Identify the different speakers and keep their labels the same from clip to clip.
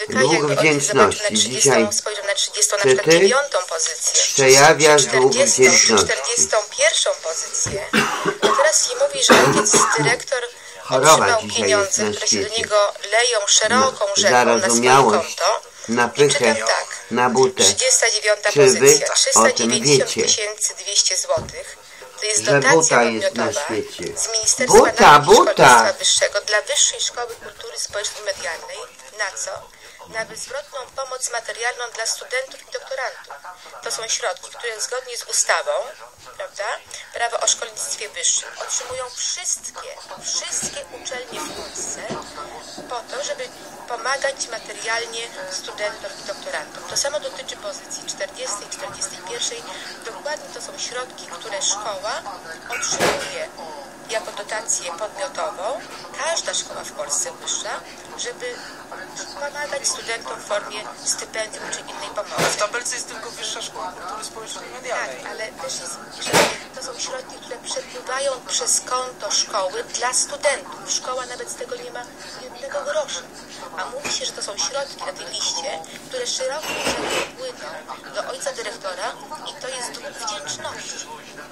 Speaker 1: człowieka,
Speaker 2: Dług
Speaker 1: jakby
Speaker 2: wdzięczności. Dzisiaj
Speaker 1: spojrzał na 30, na przykład 9. pozycję,
Speaker 2: przejawia
Speaker 1: czy
Speaker 2: dług
Speaker 1: 40, czy
Speaker 2: wdzięczności.
Speaker 1: 41. pozycję, to teraz się mówi, że ojciec dyrektor
Speaker 2: Choroba
Speaker 1: otrzymał
Speaker 2: dzisiaj jest
Speaker 1: pieniądze,
Speaker 2: na
Speaker 1: które się do
Speaker 2: świecie.
Speaker 1: niego leją szeroką rzeką na swoje
Speaker 2: Zarozumiałość,
Speaker 1: konto.
Speaker 2: na
Speaker 1: I
Speaker 2: pychę,
Speaker 1: czytam tak,
Speaker 2: na butę.
Speaker 1: 39.
Speaker 2: Czy wy
Speaker 1: pozycja,
Speaker 2: o tym
Speaker 1: 390
Speaker 2: wiecie?
Speaker 1: 200 zł. To jest
Speaker 2: Że
Speaker 1: dotacja
Speaker 2: buta jest na
Speaker 1: podmiotowa
Speaker 2: świecie.
Speaker 1: z Ministerstwa
Speaker 2: Buta,
Speaker 1: Nauki i
Speaker 2: buta!
Speaker 1: Szkolnictwa Wyższego dla Wyższej Szkoły Kultury Społeczno-Medialnej. Na co? Na bezwzględną pomoc materialną dla studentów i doktorantów. To są środki, które zgodnie z ustawą, prawda, prawo o szkolnictwie wyższym, otrzymują wszystkie uczelnie w Polsce po to, żeby pomagać materialnie studentom i doktorantom. To samo dotyczy pozycji 40 i 41. Dokładnie to są środki, które szkoła otrzymuje jako dotację podmiotową, każda szkoła w Polsce wyższa, żeby pomagać studentom w formie stypendium czy innej pomocy.
Speaker 3: W tabelce jest tylko Wyższa Szkoła Kultury Społecznej i Medialnej.
Speaker 1: Tak, ale też jest, że to są środki, które przepływają przez konto szkoły dla studentów. Szkoła nawet z tego nie ma jednego grosza. A mówi się, że to są środki na tej liście, które szeroko płyną do ojca dyrektora i to jest dług wdzięczności.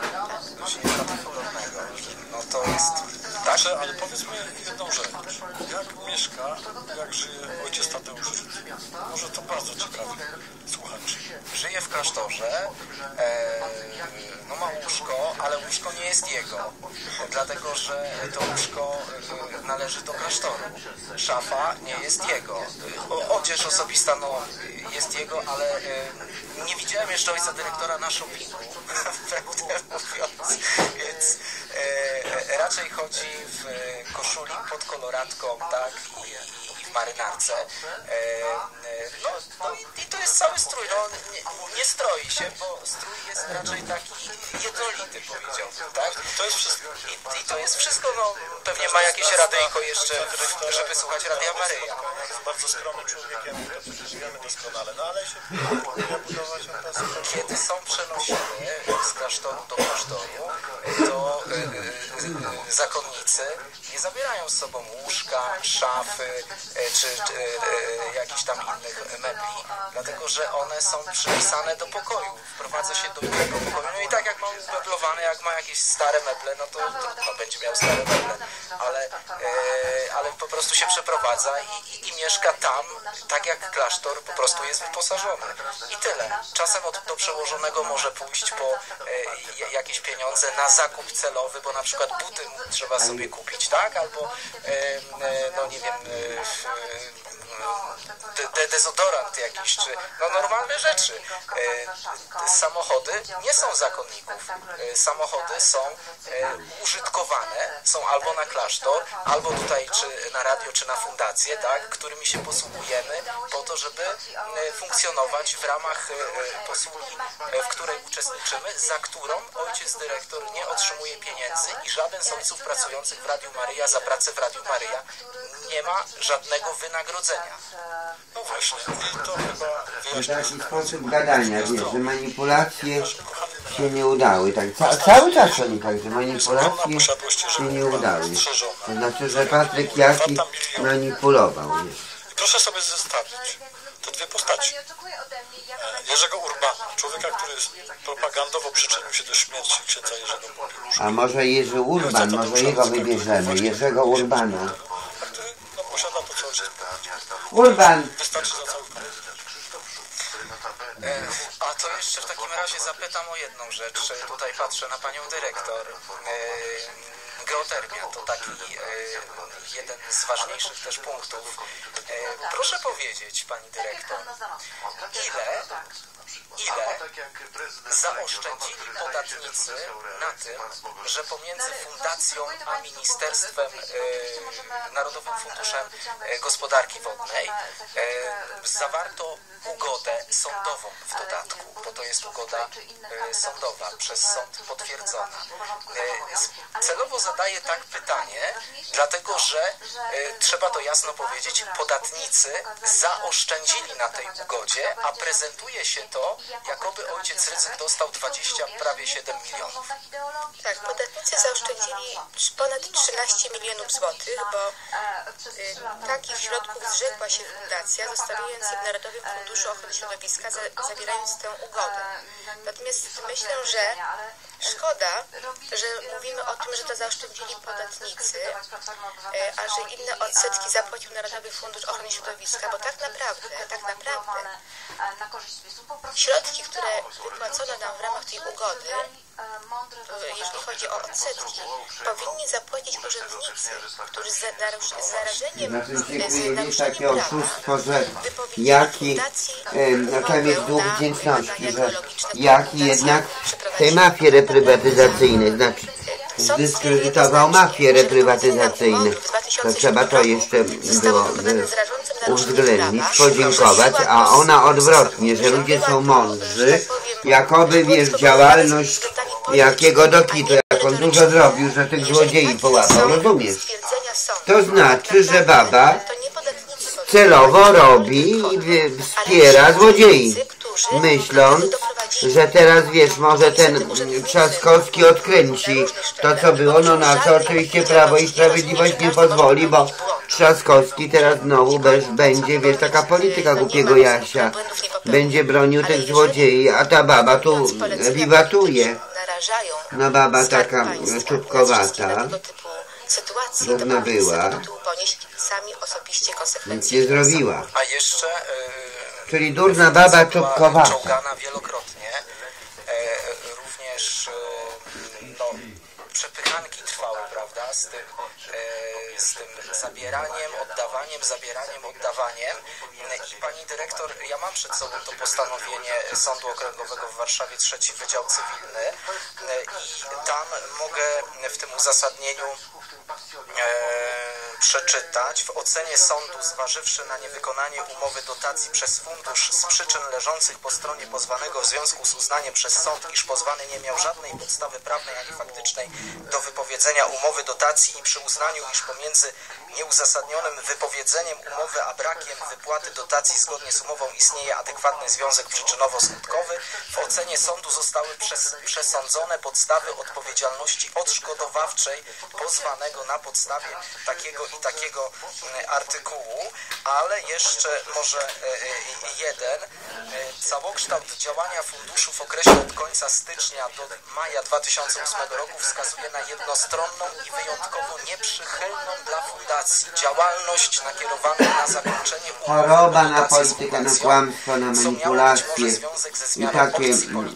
Speaker 3: No to jest tak,
Speaker 4: ale powiedzmy jedną rzecz. Jak mieszka, jak żyje ojciec Tadeusz? Może to bardzo ciekawi słuchaczy.
Speaker 3: żyje w klasztorze, no ma łóżko, ale łóżko nie jest jego, dlatego że to łóżko należy do klasztoru. Szafa nie jest jego. Odzież osobista no, jest jego, ale nie widziałem jeszcze ojca dyrektora na shoppingu, prawdę mówiąc, więc raczej chodzi w koszuli pod koloratką, tak, i w marynarce. No i to jest cały strój. No, nie stroi się, bo strój jest raczej taki jednolity, powiedziałbym, tak?
Speaker 4: To jest wszystko.
Speaker 3: I to jest wszystko, no pewnie ma jakieś radyjko jeszcze, żeby słuchać Radia Maryja.
Speaker 4: Jest bardzo skromnym człowiekiem, to przecież wiemy doskonale, no ale się próbuje budować obraz.
Speaker 3: Kiedy są przenosiny z klasztoru do klasztoru, to zakonnicy nie zabierają z sobą łóżka, szafy czy jakichś tam innych mebli, dlatego że one są przypisane do pokoju. Wprowadza się do innego pokoju. No i tak jak ma umeblowane, jak ma jakieś stare meble, no to trudno, będzie miał stare meble, ale po prostu się przeprowadza i mieszka tam, tak jak klasztor po prostu jest wyposażony. I tyle. Czasem do przełożonego może pójść po jakieś pieniądze na zakup celowy, bo na przykład buty trzeba sobie kupić, tak? Albo no nie wiem, dezodorant jakiś, czy no normalne rzeczy. Samochody nie są zakonników. Samochody są użytkowane, są albo na klasztor, albo tutaj czy na radio, czy na fundację, tak, którymi się posługujemy po to, żeby funkcjonować w ramach posługi, w której uczestniczymy, za którą ojciec dyrektor nie otrzymuje pieniędzy i żaden z ojców pracujących w Radiu Maryja za pracę w Radiu Maryja nie ma żadnego wynagrodzenia.
Speaker 4: No właśnie, i to chyba
Speaker 2: To taki sposób gadania, wiesz, że manipulacje się nie udały. Tak, cały czas oni tak, że manipulacje się nie udały. To znaczy, że Patryk Jaki manipulował. Wiesz.
Speaker 4: I proszę sobie zestawić te dwie postaci. Jerzego Urbana, człowieka, który propagandowo przyczynił się do śmierci księdza Jerzego Popielusza.
Speaker 2: A może Jerzy Urban, może jego wybierzemy, Jerzego Urbana.
Speaker 4: Który no, posiada to, co ojciec powiedział.
Speaker 2: Urban!
Speaker 4: Wystarczy za cały
Speaker 3: A to jeszcze w takim razie zapytam o jedną rzecz. Tutaj patrzę na panią dyrektor. Geotermia to taki jeden z ważniejszych też punktów. Proszę powiedzieć, pani dyrektor, ile zaoszczędzili podatnicy na tym, że pomiędzy fundacją a Ministerstwem Narodowym Funduszem Gospodarki Wodnej zawarto ugodę sądową w dodatku, bo to jest ugoda sądowa, przez sąd potwierdzona. Celowo zadaję tak pytanie, dlatego że trzeba to jasno powiedzieć, podatnicy zaoszczędzili na tej ugodzie, a prezentuje się to, jakoby ojciec Rydzyk dostał prawie 7 milionów.
Speaker 1: Tak, podatnicy zaoszczędzili ponad 13 milionów złotych, bo takich środków zrzekła się fundacja, zostawiając je w Narodowym Funduszu Ochrony Środowiska, zawierając tę ugodę. Natomiast myślę, że szkoda, że mówimy o tym, że to zaoszczędzili podatnicy, a że inne odsetki zapłacił Narodowy Fundusz Ochrony Środowiska, bo tak naprawdę środki, które wypłacono nam w ramach tej ugody, jeżeli chodzi o odsetki, powinni zapłacić urzędnicy, którzy z zarażeniem z naruszeniem
Speaker 2: oszustwo, że
Speaker 1: wypowiedzieli
Speaker 2: jaki,
Speaker 1: fundacji
Speaker 2: tam jest dług
Speaker 1: na
Speaker 2: wdzięczności, że
Speaker 1: ekologiczne
Speaker 2: jaki jednak te mafie reprywatyzacyjne, znaczy zdyskredytował mafie reprywatyzacyjne, to trzeba to jeszcze było uwzględnić, podziękować, a ona odwrotnie, że ludzie są mądrzy, jakoby wiesz, działalność jakiego do kitu, jak on dużo zrobił, że tych złodziei połapał, rozumiesz? To znaczy, że baba celowo robi i wspiera złodziei, myśląc, że teraz wiesz, może ten Trzaskowski odkręci to, co było, no na co oczywiście Prawo i Sprawiedliwość nie pozwoli, bo Trzaskowski teraz znowu będzie, wiesz, taka polityka głupiego Jasia, będzie bronił tych złodziei, a ta baba tu wiwatuje. No baba taka czubkowata, równa była, nic nie zrobiła.
Speaker 3: A jeszcze
Speaker 2: Czyli durna baba czubkowata.
Speaker 3: Czołgana wielokrotnie. Również no, przepychanki trwały, prawda, z tym zabieraniem, oddawaniem. I pani dyrektor, ja mam przed sobą to postanowienie Sądu Okręgowego w Warszawie, 3 Wydział Cywilny, i tam mogę w tym uzasadnieniu przeczytać: w ocenie sądu, zważywszy na niewykonanie umowy dotacji przez fundusz z przyczyn leżących po stronie pozwanego w związku z uznaniem przez sąd, iż pozwany nie miał żadnej podstawy prawnej ani faktycznej do wypowiedzenia umowy dotacji, i przy uznaniu, iż pomiędzy nieuzasadnionym wypowiedzeniem umowy a brakiem wypłaty dotacji zgodnie z umową istnieje adekwatny związek przyczynowo-skutkowy, w ocenie sądu zostały przesądzone podstawy odpowiedzialności odszkodowawczej pozwanego na podstawie takiego i takiego artykułu, ale jeszcze może jeden. Całokształt działania funduszu w okresie od końca stycznia do maja 2008 roku wskazuje na jednostronną i wyjątkowo nieprzychylną dla fundacji działalność nakierowaną na zakończenie umowy
Speaker 2: choroba na politykę, na kłamstwo, na manipulacje i takie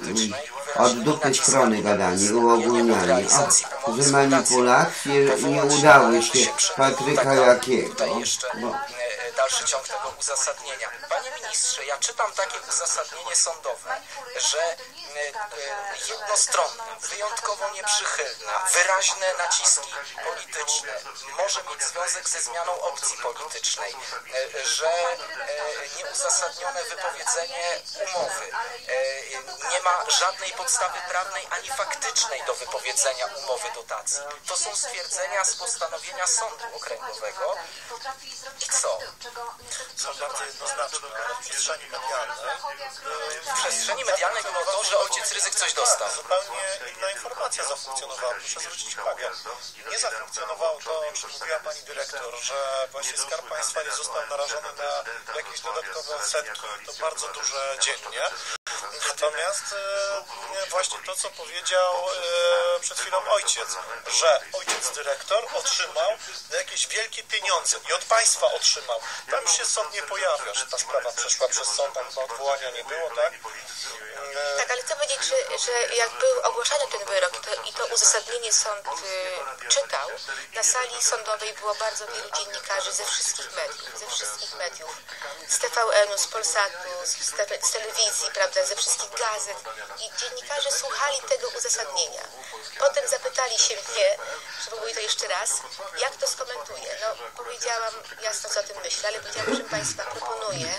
Speaker 2: od dupy strony gadanie, uogólnianie. O, że manipulacje nie udały się Patryka Jakiego.
Speaker 3: Tutaj jeszcze dalszy ciąg tego uzasadnienia. Panie ministrze, ja czytam takie uzasadnienie sądowe, że jednostronne, wyjątkowo nieprzychylne, wyraźne naciski polityczne, może mieć związek ze zmianą opcji politycznej, że nieuzasadnione wypowiedzenie umowy nie ma żadnej podstawy prawnej ani faktycznej do wypowiedzenia umowy dotacji. To są stwierdzenia z postanowienia Sądu Okręgowego. I co?
Speaker 4: Są bardzo jednoznaczne, ale w przestrzeni medialnej
Speaker 3: w przestrzeni medialnej było to, że ojciec Rydzyk coś dostał.
Speaker 4: zupełnie inna informacja zafunkcjonowała. Proszę zwrócić uwagę, nie zafunkcjonowało to, że mówiła pani dyrektor, że właśnie Skarb Państwa nie został narażony na jakieś dodatkowe odsetki. To bardzo duże dziennie. Natomiast właśnie to, co powiedział przed chwilą ojciec, że ojciec dyrektor otrzymał jakieś wielkie pieniądze i od państwa otrzymał. Tam już się sąd nie pojawia, że ta sprawa przeszła przez sąd, tam odwołania nie było, tak?
Speaker 1: Tak, ale chcę powiedzieć, że jak był ogłaszany ten wyrok i to uzasadnienie sąd czytał, na sali sądowej było bardzo wielu dziennikarzy ze wszystkich mediów, z TVN-u, z Polsatu, z telewizji, prawda, ze wszystkich gazet, i dziennikarze słuchali tego uzasadnienia. Potem zapytali się mnie, żeby mówić to jeszcze raz, jak to skomentuję. No, powiedziałam jasno, co o tym myślę, ale powiedziałam, że Państwa proponuję i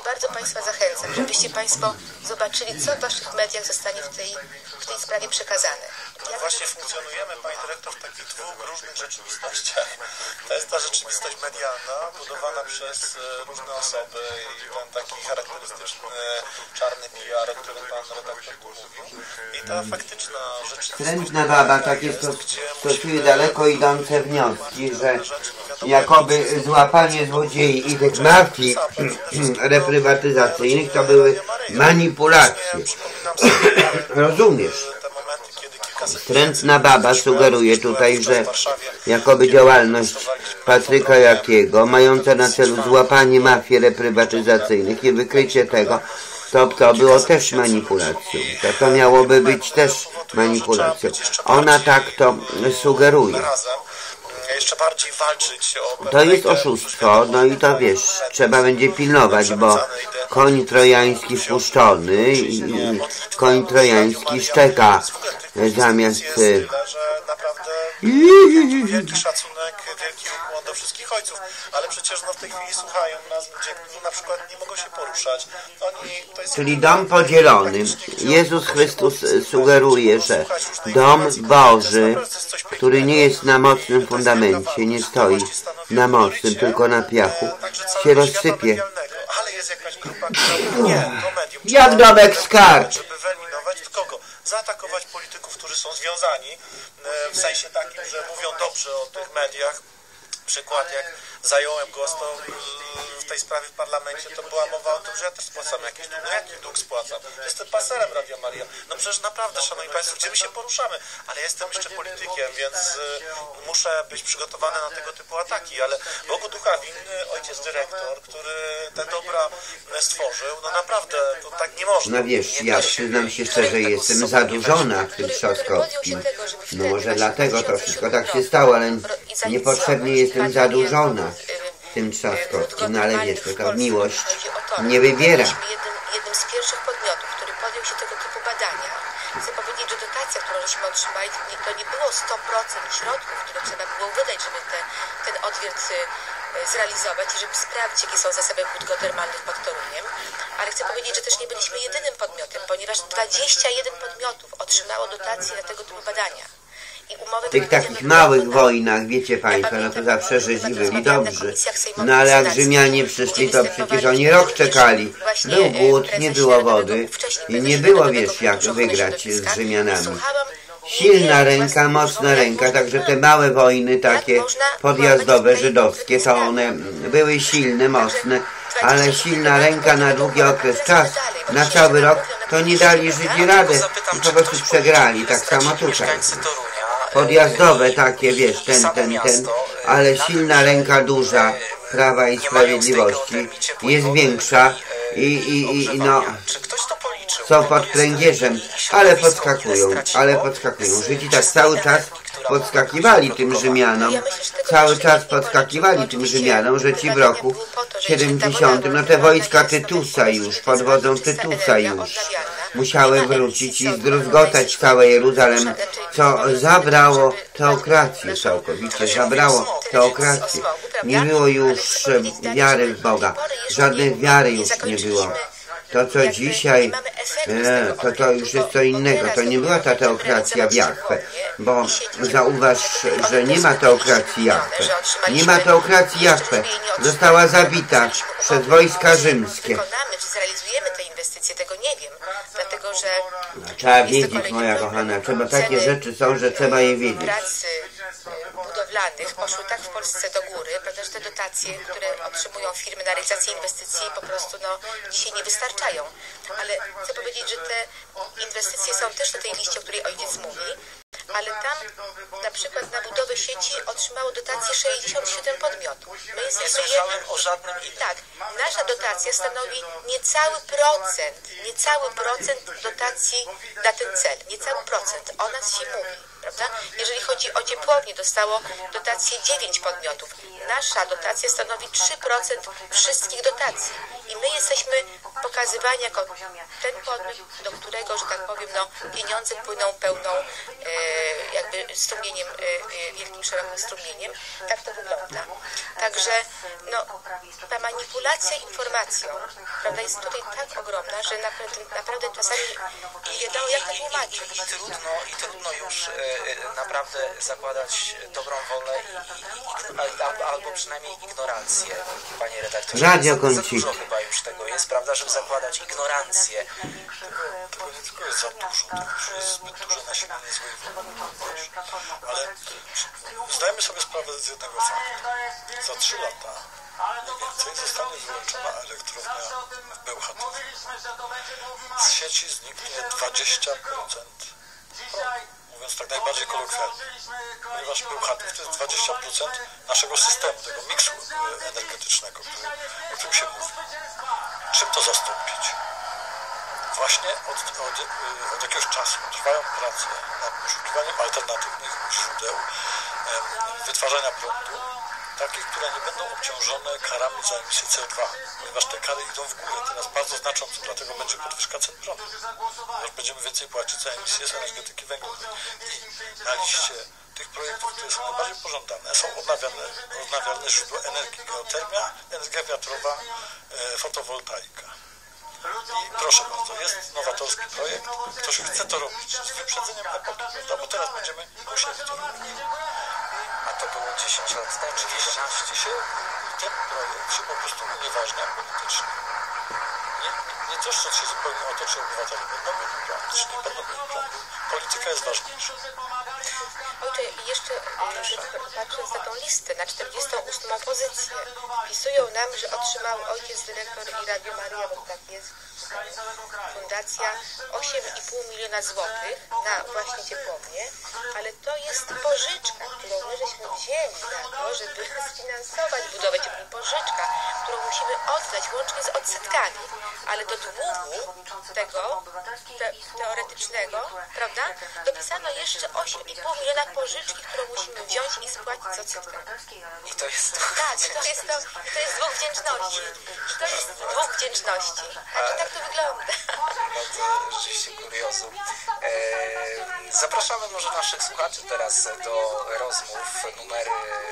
Speaker 1: bardzo Państwa zachęcam, żebyście Państwo zobaczyli, co w Waszych mediach zostanie w tej sprawie przekazane.
Speaker 4: No właśnie funkcjonujemy, Pani Dyrektor, w takich dwóch różnych rzeczywistościach. To jest ta rzeczywistość medialna, budowana przez różne osoby i ten taki charakterystyczny czarny PR, o którym Pan redaktor tu mówił. I ta faktyczna rzeczywistość.
Speaker 2: Wstrętna baba takie stosuje daleko idące wnioski, że jakoby złapanie złodziei i tych mafii reprywatyzacyjnych to były manipulacje. Rozumiesz? Wstrętna baba sugeruje tutaj, że jakoby działalność Patryka Jakiego, mająca na celu złapanie mafii reprywatyzacyjnych i wykrycie tego, to było też manipulacją. To miałoby być też manipulacją. Ona tak to sugeruje.
Speaker 4: Jeszcze bardziej walczyć o
Speaker 2: to jest oszustwo, no i to wiesz, trzeba będzie pilnować, bo koń trojański wpuszczony i koń trojański szczeka zamiast...
Speaker 4: Wielki szacunek, wielki ukłon do wszystkich ojców, ale przecież w tej chwili słuchają nas ludzie, którzy na przykład nie mogą się poruszać.
Speaker 2: Czyli dom podzielony. Jezus Chrystus sugeruje, że dom Boży, który nie jest na mocnym fundamencie, nie stoi na mocnym, tylko na piachu, się rozsypie.
Speaker 4: Ale jest jakaś grupa, która nie, to medium.
Speaker 2: Jak domek z kart.
Speaker 4: Żeby wyeliminować kogo? Zaatakować polityków, którzy są związani, w sensie takim, że mówią dobrze o tych mediach. Przykład, jak zająłem go w tej sprawie w parlamencie, to była mowa o tym, że ja też spłacam jakiś dług. No jaki dług spłacam? Jestem paserem Radia Maria. No przecież naprawdę, szanowni państwo, gdzie my się poruszamy? Ale ja jestem jeszcze politykiem, więc muszę być przygotowany na tego typu ataki. Ale Bogu ducha winny ojciec dyrektor, który te dobra stworzył, no naprawdę, to tak nie można.
Speaker 2: No wiesz, ja przyznam się szczerze, jestem zadłużona w tym Trzaskowskim. No może dlatego to wszystko tak się stało, ale niepotrzebnie jestem zadłużona w tym Trzaskowskim. No ale wiesz, to miłość nie wybiera.
Speaker 1: Jednym z pierwszych podmiotów, który podjął się tego typu badania. Chcę powiedzieć, że dotacja, którą żeśmy otrzymali, to nie było 100% środków, które trzeba było wydać, żeby ten odwiert zrealizować i żeby sprawdzić, jakie są zasoby wód geotermalnych pod Toruniem. Ale chcę powiedzieć, że też nie byliśmy jedynym podmiotem, ponieważ 21 podmiotów otrzymało dotacje na tego typu badania.
Speaker 2: W tych takich małych wojnach, wiecie Państwo, no to zawsze Żydzi byli dobrzy. No ale jak Rzymianie przyszli, to przecież oni rok czekali. Był głód, nie było wody i nie było, wiesz, jak wygrać z Rzymianami. Silna ręka, mocna ręka, także te małe wojny takie podjazdowe, żydowskie, to one były silne, mocne, ale silna ręka na długi okres czasu, na cały rok, to nie dali Żydzi radę i po prostu przegrali, tak samo tutaj. Podjazdowe takie, wiesz, ale silna ręka duża Prawa i Sprawiedliwości jest większa i no, są pod pręgierzem, ale podskakują. Żydzi tak cały czas podskakiwali tym Rzymianom, że ci w roku 70, no te wojska Tytusa już, pod wodzą Tytusa już, musiały wrócić i zdruzgotać całe Jeruzalem, co zabrało teokrację całkowicie, Nie było już wiary w Boga, żadnej wiary już nie było. To co dzisiaj, to już jest co innego, to nie była ta teokracja w Jahwe, bo zauważ, że nie ma teokracji Jahwe. Nie ma teokracji Jahwe, została zabita przez wojska rzymskie.
Speaker 1: Czy zrealizujemy te inwestycje, tego nie wiem, dlatego że...
Speaker 2: Trzeba wiedzieć, moja kochana, takie rzeczy są, że trzeba je wiedzieć.
Speaker 1: Budowlanych poszły tak w Polsce do góry, prawda, że te dotacje, które otrzymują firmy na realizację inwestycji, po prostu dzisiaj nie wystarczają. Ale chcę powiedzieć, że te inwestycje są też na tej liście, o której ojciec mówi, ale tam na przykład na budowę sieci otrzymało dotację 67 podmiotów. My jesteśmy
Speaker 3: o żadnym innym.
Speaker 1: Tak, nasza dotacja stanowi niecały procent dotacji na ten cel. Niecały procent. O nas się mówi. prawda? Jeżeli chodzi o ciepłownię, dostało dotację 9 podmiotów. Nasza dotacja stanowi 3% wszystkich dotacji i my jesteśmy pokazywani jako ten podmiot, do którego, że tak powiem, no, pieniądze płyną pełną jakby strumieniem, wielkim, szerokim strumieniem. Tak to wygląda. Także no, ta manipulacja informacją, prawda, jest tutaj tak ogromna, że naprawdę czasami nie wiadomo, jak to tłumaczyć.
Speaker 3: I trudno już naprawdę zakładać dobrą wolę albo przynajmniej ignorancję, panie redaktorze. Za dużo chyba już tego jest, prawda, żeby zakładać ignorancję.
Speaker 4: To nie tylko jest za dużo, to już jest zbyt duże nasilenie złej woli. Ale zdajemy sobie sprawę z jednego faktu. Za 3 lata mniej więcej zostanie wyłączona elektrownia w Bełchatowie. Z sieci zniknie 20%. Mówiąc tak najbardziej kolokwialnie, ponieważ Bełchatów to jest 20% naszego systemu, tego miksu energetycznego, o którym się mówi. Czym to zastąpić? Właśnie od jakiegoś czasu trwają prace nad poszukiwaniem alternatywnych źródeł wytwarzania prądu, takich, które nie będą obciążone karami za emisję CO2, ponieważ te kary idą w górę teraz bardzo znacząco, dlatego będzie podwyżka cen prądu, ponieważ będziemy więcej płacić za emisję z energetyki węglowej. I na liście tych projektów, które są najbardziej pożądane, są odnawialne źródła energii, geotermia, energia wiatrowa, fotowoltaika. I proszę bardzo, jest nowatorski projekt, ktoś chce to robić z wyprzedzeniem epoki, prawda? Bo teraz będziemy musieli to robić.
Speaker 3: A to było 10 lat temu, czy 15?
Speaker 4: Ten projekt się po prostu unieważnia politycznie. Nie troszczą się zupełnie o to, czy obywatele będą mieli prąd, czy nie będą mieli prądu. Polityka jest ważniejsza.
Speaker 1: Ojcze, jeszcze patrząc na tą listę, na 48. pozycję, wpisują nam, że otrzymał ojciec dyrektor i Radio Maria, bo tak jest, fundacja 8,5 miliona złotych na właśnie ciepłownię, ale to jest pożyczka, którą my żeśmy wzięli na to, żeby sfinansować budowę ciepłowni. Pożyczka, którą musimy oddać łącznie z odsetkami, ale do długu tego teoretycznego, prawda, dopisano jeszcze 8,5 miliona pożyczki, którą musimy wziąć i spłacić z odsetkami.
Speaker 3: I to jest
Speaker 1: tak, to jest dwóch wdzięczności. To jest dwóch wdzięczności. Znaczy, tak to wygląda.
Speaker 3: Bardzo rzeczywiście kuriozum. Zapraszamy może naszych słuchaczy teraz do rozmów numery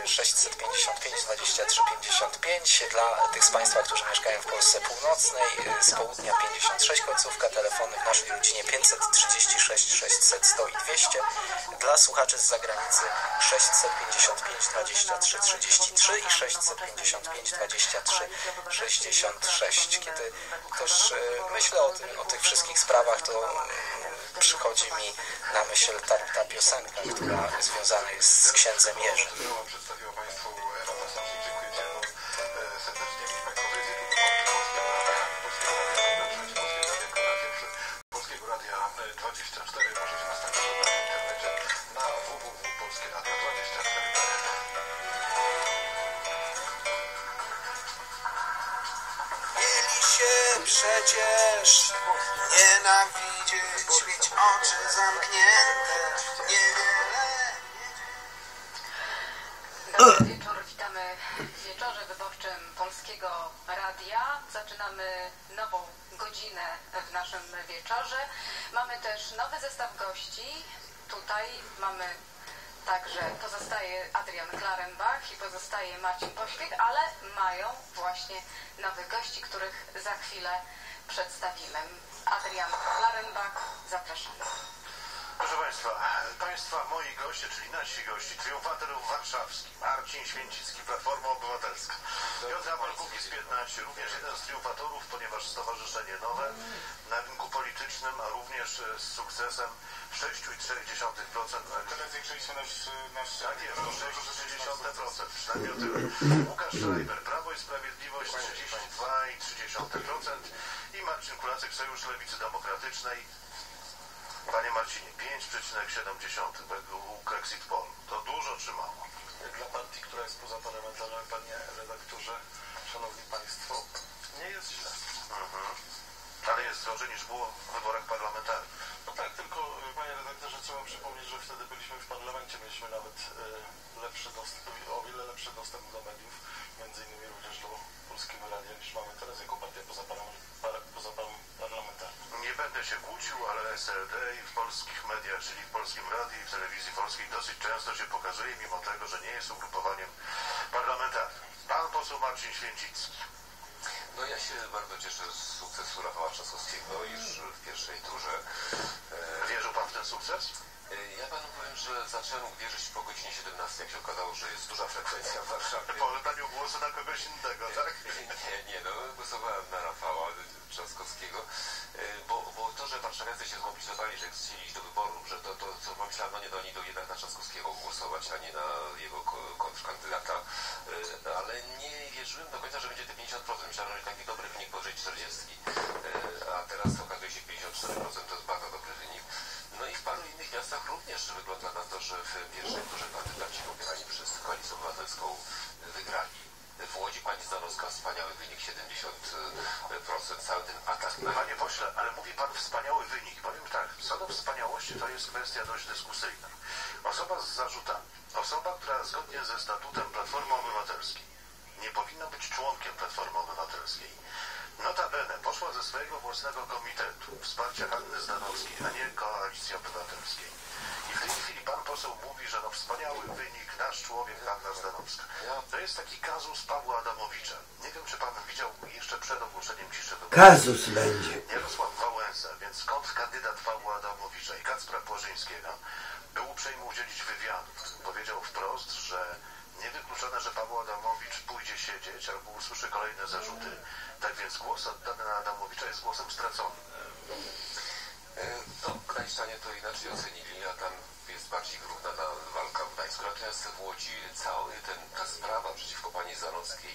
Speaker 3: 655 23 55 dla tych z Państwa, którzy mieszkają w Polsce Północnej, z południa 56 końcówka, telefony w naszej rodzinie 536 600 100 i 200, dla słuchaczy z zagranicy 655 23 33 i 655 23 66. Kiedy też myślę o tych wszystkich sprawach, to przychodzi mi na myśl ta piosenka, która związana jest z księdzem Jerzym.
Speaker 5: Przedstawiła Państwu Ewa Sasik. Dziękuję bardzo serdecznie. Polskiego Radia 24. Możecie nas także oglądać w internecie na www.polskieradio24.pl.
Speaker 6: Mieli się przecież nienawidzieć, mieć oczy zamknięte, niewiele.
Speaker 7: Dobry wieczór, witamy w wieczorze wyborczym Polskiego Radia. Zaczynamy nową godzinę w naszym wieczorze. Mamy też nowy zestaw gości. Tutaj mamy także, pozostaje Adrian Klarenbach i pozostaje Marcin Pośpiech, ale mają właśnie nowych gości, których za chwilę przedstawimy. Adrian Klarenbach, zapraszamy.
Speaker 5: Proszę Państwa, moi goście, czyli nasi gości, triumfator warszawski, Marcin Święcicki, Platforma Obywatelska, Piotr Apel, Kukiz 15, również jeden z triumfatorów, ponieważ stowarzyszenie nowe na rynku politycznym, a również z sukcesem 6,3%.
Speaker 4: Tyle zwiększyliśmy nasz
Speaker 5: Tak jest, do 6,3%, przynajmniej o tyle. Łukasz Schreiber, Prawo i Sprawiedliwość 32,3% i Marcin Kulacek, Sojusz Lewicy Demokratycznej. Panie Marcinie, 5,7 według Exit Poll. To dużo czy mało?
Speaker 4: Dla partii, która jest pozaparlamentarna, panie redaktorze, szanowni państwo, nie jest źle.
Speaker 5: Ale jest gorzej niż było w wyborach parlamentarnych.
Speaker 4: No tak, tylko panie redaktorze, trzeba przypomnieć, że wtedy byliśmy
Speaker 5: myśmy w parlamencie mieliśmy nawet o wiele lepszy dostęp do mediów, między innymi również do Polskiego Radia, niż mamy teraz jako partia pozaparlamentarna.
Speaker 8: Nie będę się kłócił, ale SLD i w polskich mediach, czyli w Polskim Radiu i w Telewizji Polskiej dosyć często się pokazuje, mimo tego, że nie jest ugrupowaniem parlamentarnym. Pan poseł Marcin Święcicki.
Speaker 9: No ja się bardzo cieszę z sukcesu Rafała Trzaskowskiego już w pierwszej turze.
Speaker 8: Wierzył pan w ten sukces?
Speaker 9: Ja panu powiem, że zacząłem wierzyć po godzinie 17, jak się okazało, że jest duża frekwencja w Warszawie.
Speaker 8: Po oddaniu głosu na kogoś innego, tak?
Speaker 9: Nie, no głosowałem na Rafała Trzaskowskiego, bo to, że warszawiacy się zmobilizowali, że chcieli iść do wyborów, że to co pomyślałem, no nie, oni idą jednak na Trzaskowskiego głosować, a nie na jego kontrkandydata, ale nie wierzyłem do końca, że będzie te 50%. Myślałem, że będzie taki dobry wynik powyżej 40, a teraz okazuje się 54%, to jest bardzo dobry wynik. No i w paru innych miastach również wygląda na to, że w pierwszej turze kandydaci popierani przez Koalicję Obywatelską wygrali. W Łodzi pani Zdanowska wspaniały wynik 70%, cały ten atak.
Speaker 8: Panie pośle, ale mówi pan wspaniały wynik. Powiem tak, co do wspaniałości to jest kwestia dość dyskusyjna. Osoba z zarzutami, osoba, która zgodnie ze statutem Platformy Obywatelskiej nie powinna być członkiem Platformy Obywatelskiej, notabene poszła ze swojego własnego komitetu wsparcia Hanny Zdanowskiej, a nie Koalicji Obywatelskiej. I w tej chwili pan poseł mówi, że no wspaniały wynik, nasz człowiek, Hanna Zdanowska. To jest taki kazus Pawła Adamowicza. Nie wiem, czy pan widział jeszcze przed ogłoszeniem ciszy.
Speaker 2: Kazus będzie.
Speaker 8: Jarosław Wałęsa, więc kontrkandydat Pawła Adamowicza i Kacpra Płażyńskiego był uprzejmy udzielić wywiadu. Powiedział wprost, że niewykluczone, że Paweł Adamowicz pójdzie siedzieć albo usłyszy kolejne zarzuty. Tak więc głos oddany na Adamowicza jest głosem straconym.
Speaker 9: No, gdańszczanie to inaczej ocenili, a tam jest bardziej wyrównana walka w Gdańsku. Natomiast w Łodzi ta sprawa przeciwko pani Zanockiej,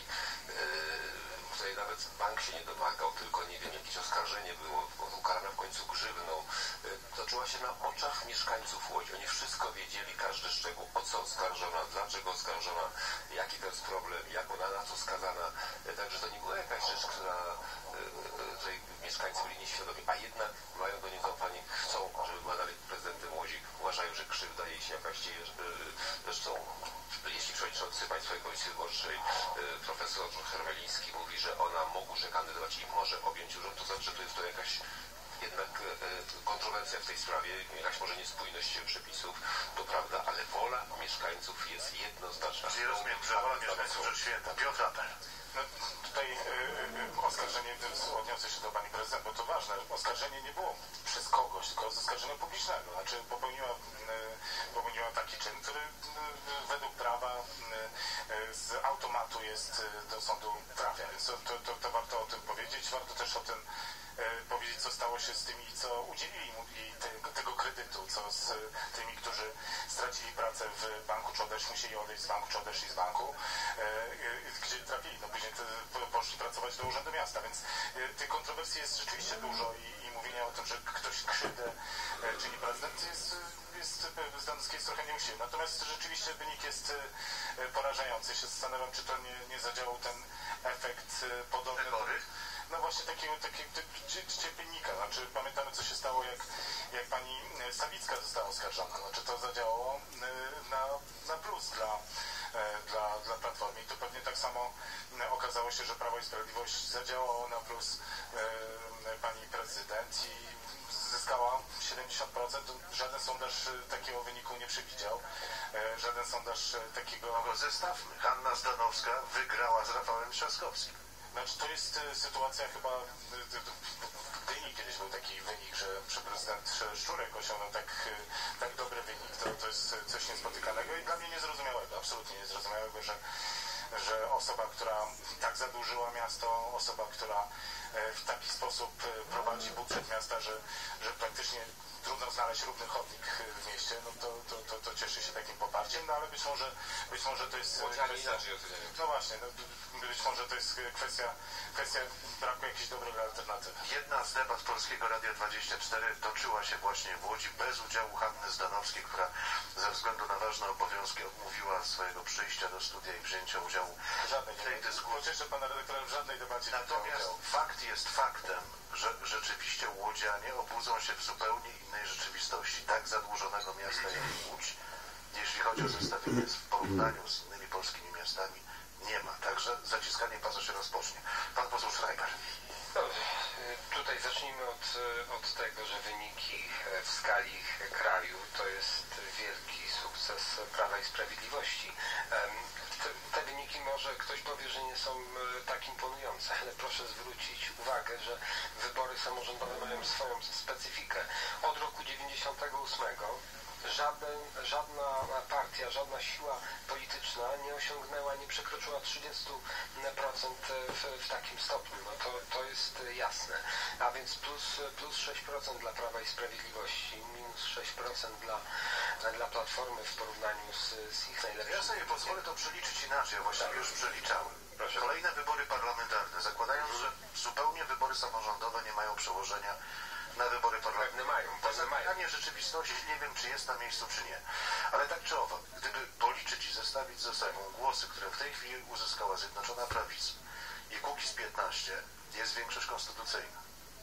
Speaker 9: której nawet bank się nie domagał, tylko nie wiem, jakieś oskarżenie było, ukarane w końcu grzywną, toczyła się na oczach mieszkańców Łodzi. Oni wszystko wiedzieli, każdy szczegół, o co oskarżona, dlaczego oskarżona, jaki to jest problem, jak ona na co skazana. Także to nie była jakaś rzecz, której mieszkańcy byli nieświadomi, a jednak mają do niej zaufanie, chcą, żeby była dalej prezydentem Łodzi, uważają, że krzywda jej się jakaś dzieje. Zresztą jeśli przewodniczący Państwowej Komisji Wyborczej profesor Hermeliński mówi, że ona może kandydować i może objąć urząd, to znaczy, że to jest to jakaś jednak kontrowersja w tej sprawie, jakaś może niespójność przepisów, to prawda, ale wola mieszkańców jest jednoznaczna.
Speaker 8: Nie rozumiem, że wola mieszkańców rzecz święta. Piotr Apel.
Speaker 5: No, tutaj oskarżenie, odniosę się do pani prezydent, bo to ważne, oskarżenie nie było przez kogoś, tylko z oskarżenia publicznego. Znaczy popełniła taki czyn, który według prawa z automatu jest do sądu trafia. Więc to warto o tym powiedzieć. Warto też o tym powiedzieć, co stało się z tymi, co udzielili mu tego kredytu, co z tymi, którzy stracili pracę w banku, czy musieli odejść z banku, czy odeszli z banku, gdzie trafili. No później poszli pracować do Urzędu Miasta, więc tych kontrowersji jest rzeczywiście dużo i mówienie o tym, że ktoś krzywdę czyni prezydent jest trochę nieuczciwe. Natomiast rzeczywiście wynik jest porażający. Się zastanawiam, czy to nie zadziałał ten efekt podobny do... No właśnie takiego cierpiennika. Znaczy pamiętamy, co się stało, jak pani Sawicka została oskarżona. Znaczy to zadziałało na plus dla Platformy. I to pewnie tak samo okazało się, że Prawo i Sprawiedliwość zadziałało na plus pani prezydent i zyskała 70%. Żaden sondaż takiego wyniku nie przewidział. Żaden sondaż takiego...
Speaker 8: No go zestawmy. Hanna Zdanowska wygrała z Rafałem Trzaskowskim.
Speaker 5: Znaczy to jest sytuacja chyba, w Gdyni kiedyś był taki wynik, że prezydent Szczurek osiągnął tak dobry wynik, to jest coś niespotykanego i dla mnie niezrozumiałego, absolutnie niezrozumiałego, że osoba, która tak zadłużyła miasto, osoba, która w taki sposób prowadzi budżet miasta, że praktycznie trudno znaleźć równy chodnik w mieście, no to cieszy się takim poparciem, no ale być może to jest kwestia... No właśnie, być może to jest kwestia braku jakiejś dobrej alternatywy.
Speaker 8: Jedna z debat Polskiego Radia 24 toczyła się właśnie w Łodzi bez udziału Hanny Zdanowskiej, która ze względu na ważne obowiązki odmówiła swojego przyjścia do studia i wzięcia udziału w tej dyskusji.
Speaker 5: Pocieszę pana redaktora, w żadnej debacie.
Speaker 8: Natomiast fakt
Speaker 5: jest faktem, że rzeczywiście łodzianie obudzą się w zupełnie innej rzeczywistości tak zadłużonego miasta jak Łódź, jeśli chodzi o zestawienie w porównaniu z innymi polskimi miastami, nie ma. Także zaciskanie pasa się rozpocznie. Pan poseł Schreiber.
Speaker 9: No, tutaj zacznijmy od tego, że wyniki w skali kraju to jest wielki sukces Prawa i Sprawiedliwości. Te wyniki może ktoś powie, że nie są tak imponujące, ale proszę zwrócić uwagę, że wybory samorządowe mają swoją specyfikę. Od roku 98 żadna partia, żadna siła polityczna nie osiągnęła, nie przekroczyła 30% w takim stopniu. No to jest jasne. A więc plus 6% dla Prawa i Sprawiedliwości, minus 6% dla Platformy w porównaniu z ich najlepszymi.
Speaker 5: Ja sobie pozwolę to przeliczyć inaczej, właściwie już przeliczałem. Kolejne wybory parlamentarne, zakładając, że zupełnie wybory samorządowe nie mają przełożenia na wybory parlamentarne. To zamykanie rzeczywistości, nie wiem, czy jest na miejscu, czy nie. Ale tak czy owak, gdyby policzyć i zestawić ze sobą głosy, które w tej chwili uzyskała Zjednoczona Prawica i Kukiz 15, jest większość konstytucyjna.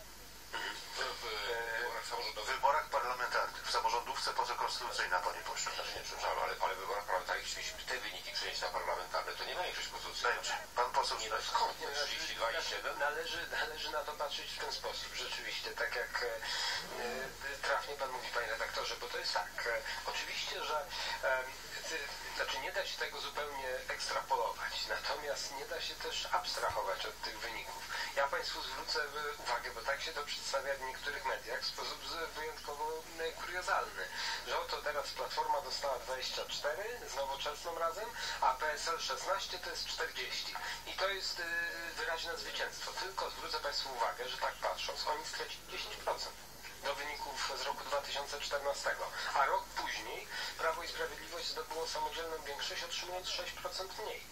Speaker 5: W wyborach parlamentarnych, w samorządówce pozakonstytucyjna, panie pośle.
Speaker 9: Ale w wyborach parlamentarnych, jeśli te wyniki przenieść na parlamentarne, to nie ma większość konstytucyjna.
Speaker 5: Będzie. Pan poseł
Speaker 9: nie, no skąd? 32,7? Należy na to patrzeć w ten sposób. Rzeczywiście, tak jak trafnie pan mówi, panie redaktorze, bo to jest tak. Oczywiście, że nie da się tego zupełnie ekstrapolować, natomiast nie da się też abstrahować od tych wyników. Ja państwu zwrócę uwagę, bo tak się to przedstawia w niektórych mediach w sposób wyjątkowo kuriozalny, że oto teraz Platforma dostała 24 z Nowoczesną razem, a PSL 16 to jest 40. I to jest wyraźne zwycięstwo. Tylko zwrócę państwu uwagę, że tak patrząc, oni stracili 10% do wyników z roku 2014, a rok później Prawo i Sprawiedliwość zdobyło samodzielną większość, otrzymując 6% mniej.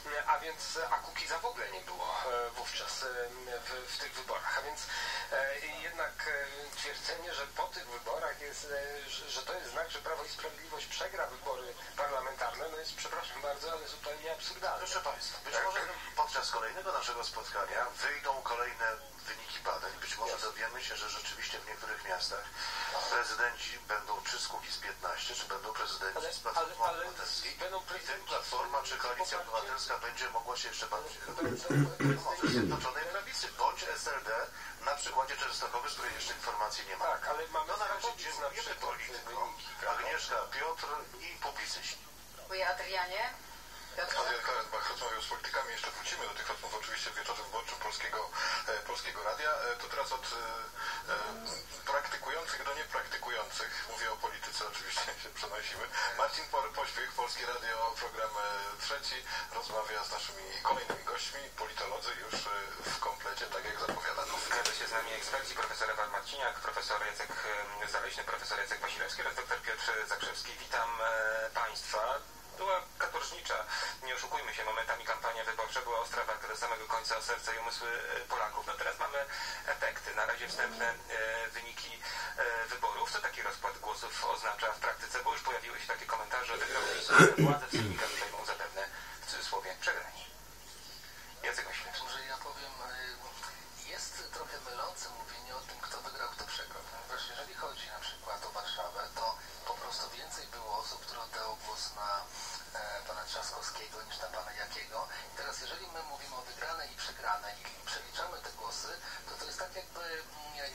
Speaker 9: A Kukiza w ogóle nie było wówczas w tych wyborach. A więc jednak twierdzenie, że po tych wyborach jest, że to jest znak, że Prawo i Sprawiedliwość przegra wybory parlamentarne, no jest, przepraszam bardzo, ale zupełnie absurdalne.
Speaker 5: Proszę państwa, być może podczas kolejnego naszego spotkania wyjdą kolejne wyniki badań. Być może dowiemy się, że rzeczywiście w niektórych miastach prezydenci będą czy z Kukiz 15, czy będą prezydenci z Platformy Obywatelskiej. I tym Platforma czy Koalicja Obywatelska będzie mogła się jeszcze bardziej może Zjednoczonej Prawicy, bądź SLD na przykładzie Częstochowy, z której jeszcze informacji nie ma.
Speaker 9: Tak, ale mamy
Speaker 5: na razie dziękujemy politykom. Agnieszka, Piotr i publicyści.
Speaker 7: Dziękuję, Adrianie.
Speaker 8: Adrian Karenbach, rozmawiał z politykami, jeszcze wrócimy do tych rozmów oczywiście w wieczorze wyborczym Polskiego Radia. To teraz od praktykujących do niepraktykujących, mówię o polityce, oczywiście się przenosimy. Marcin Pośpiech, Polskie Radio, program trzeci, rozmawia z naszymi kolejnymi gośćmi, politolodzy już w komplecie, tak jak zapowiadano.
Speaker 10: Zgadza się z nami eksperci, profesor Ewan Marciniak, profesor Jacek Zaleśny, profesor Jacek Wasilewski oraz dr Piotr Zakrzewski. Witam państwa. Była katorżnicza, nie oszukujmy się, momentami kampania wyborcza była ostra walka do samego końca o serca i umysły Polaków. No teraz mamy efekty, na razie wstępne wyniki wyborów. Co taki rozkład głosów oznacza w praktyce? Bo już pojawiły się takie komentarze, że władze w sejmikach przejmą zapewne, w cudzysłowie, przegrani. Jacek Wasilewski.
Speaker 11: Może ja powiem, jest trochę mylące mówienie o tym, kto wygrał, kto przegrał. Ponieważ jeżeli chodzi na przykład o Warszawę, to po prostu więcej było osób, które oddało głos na pana Trzaskowskiego niż na pana Jakiego. I teraz jeżeli my mówimy o wygranej i przegranej i przeliczamy te głosy, to jest tak jakby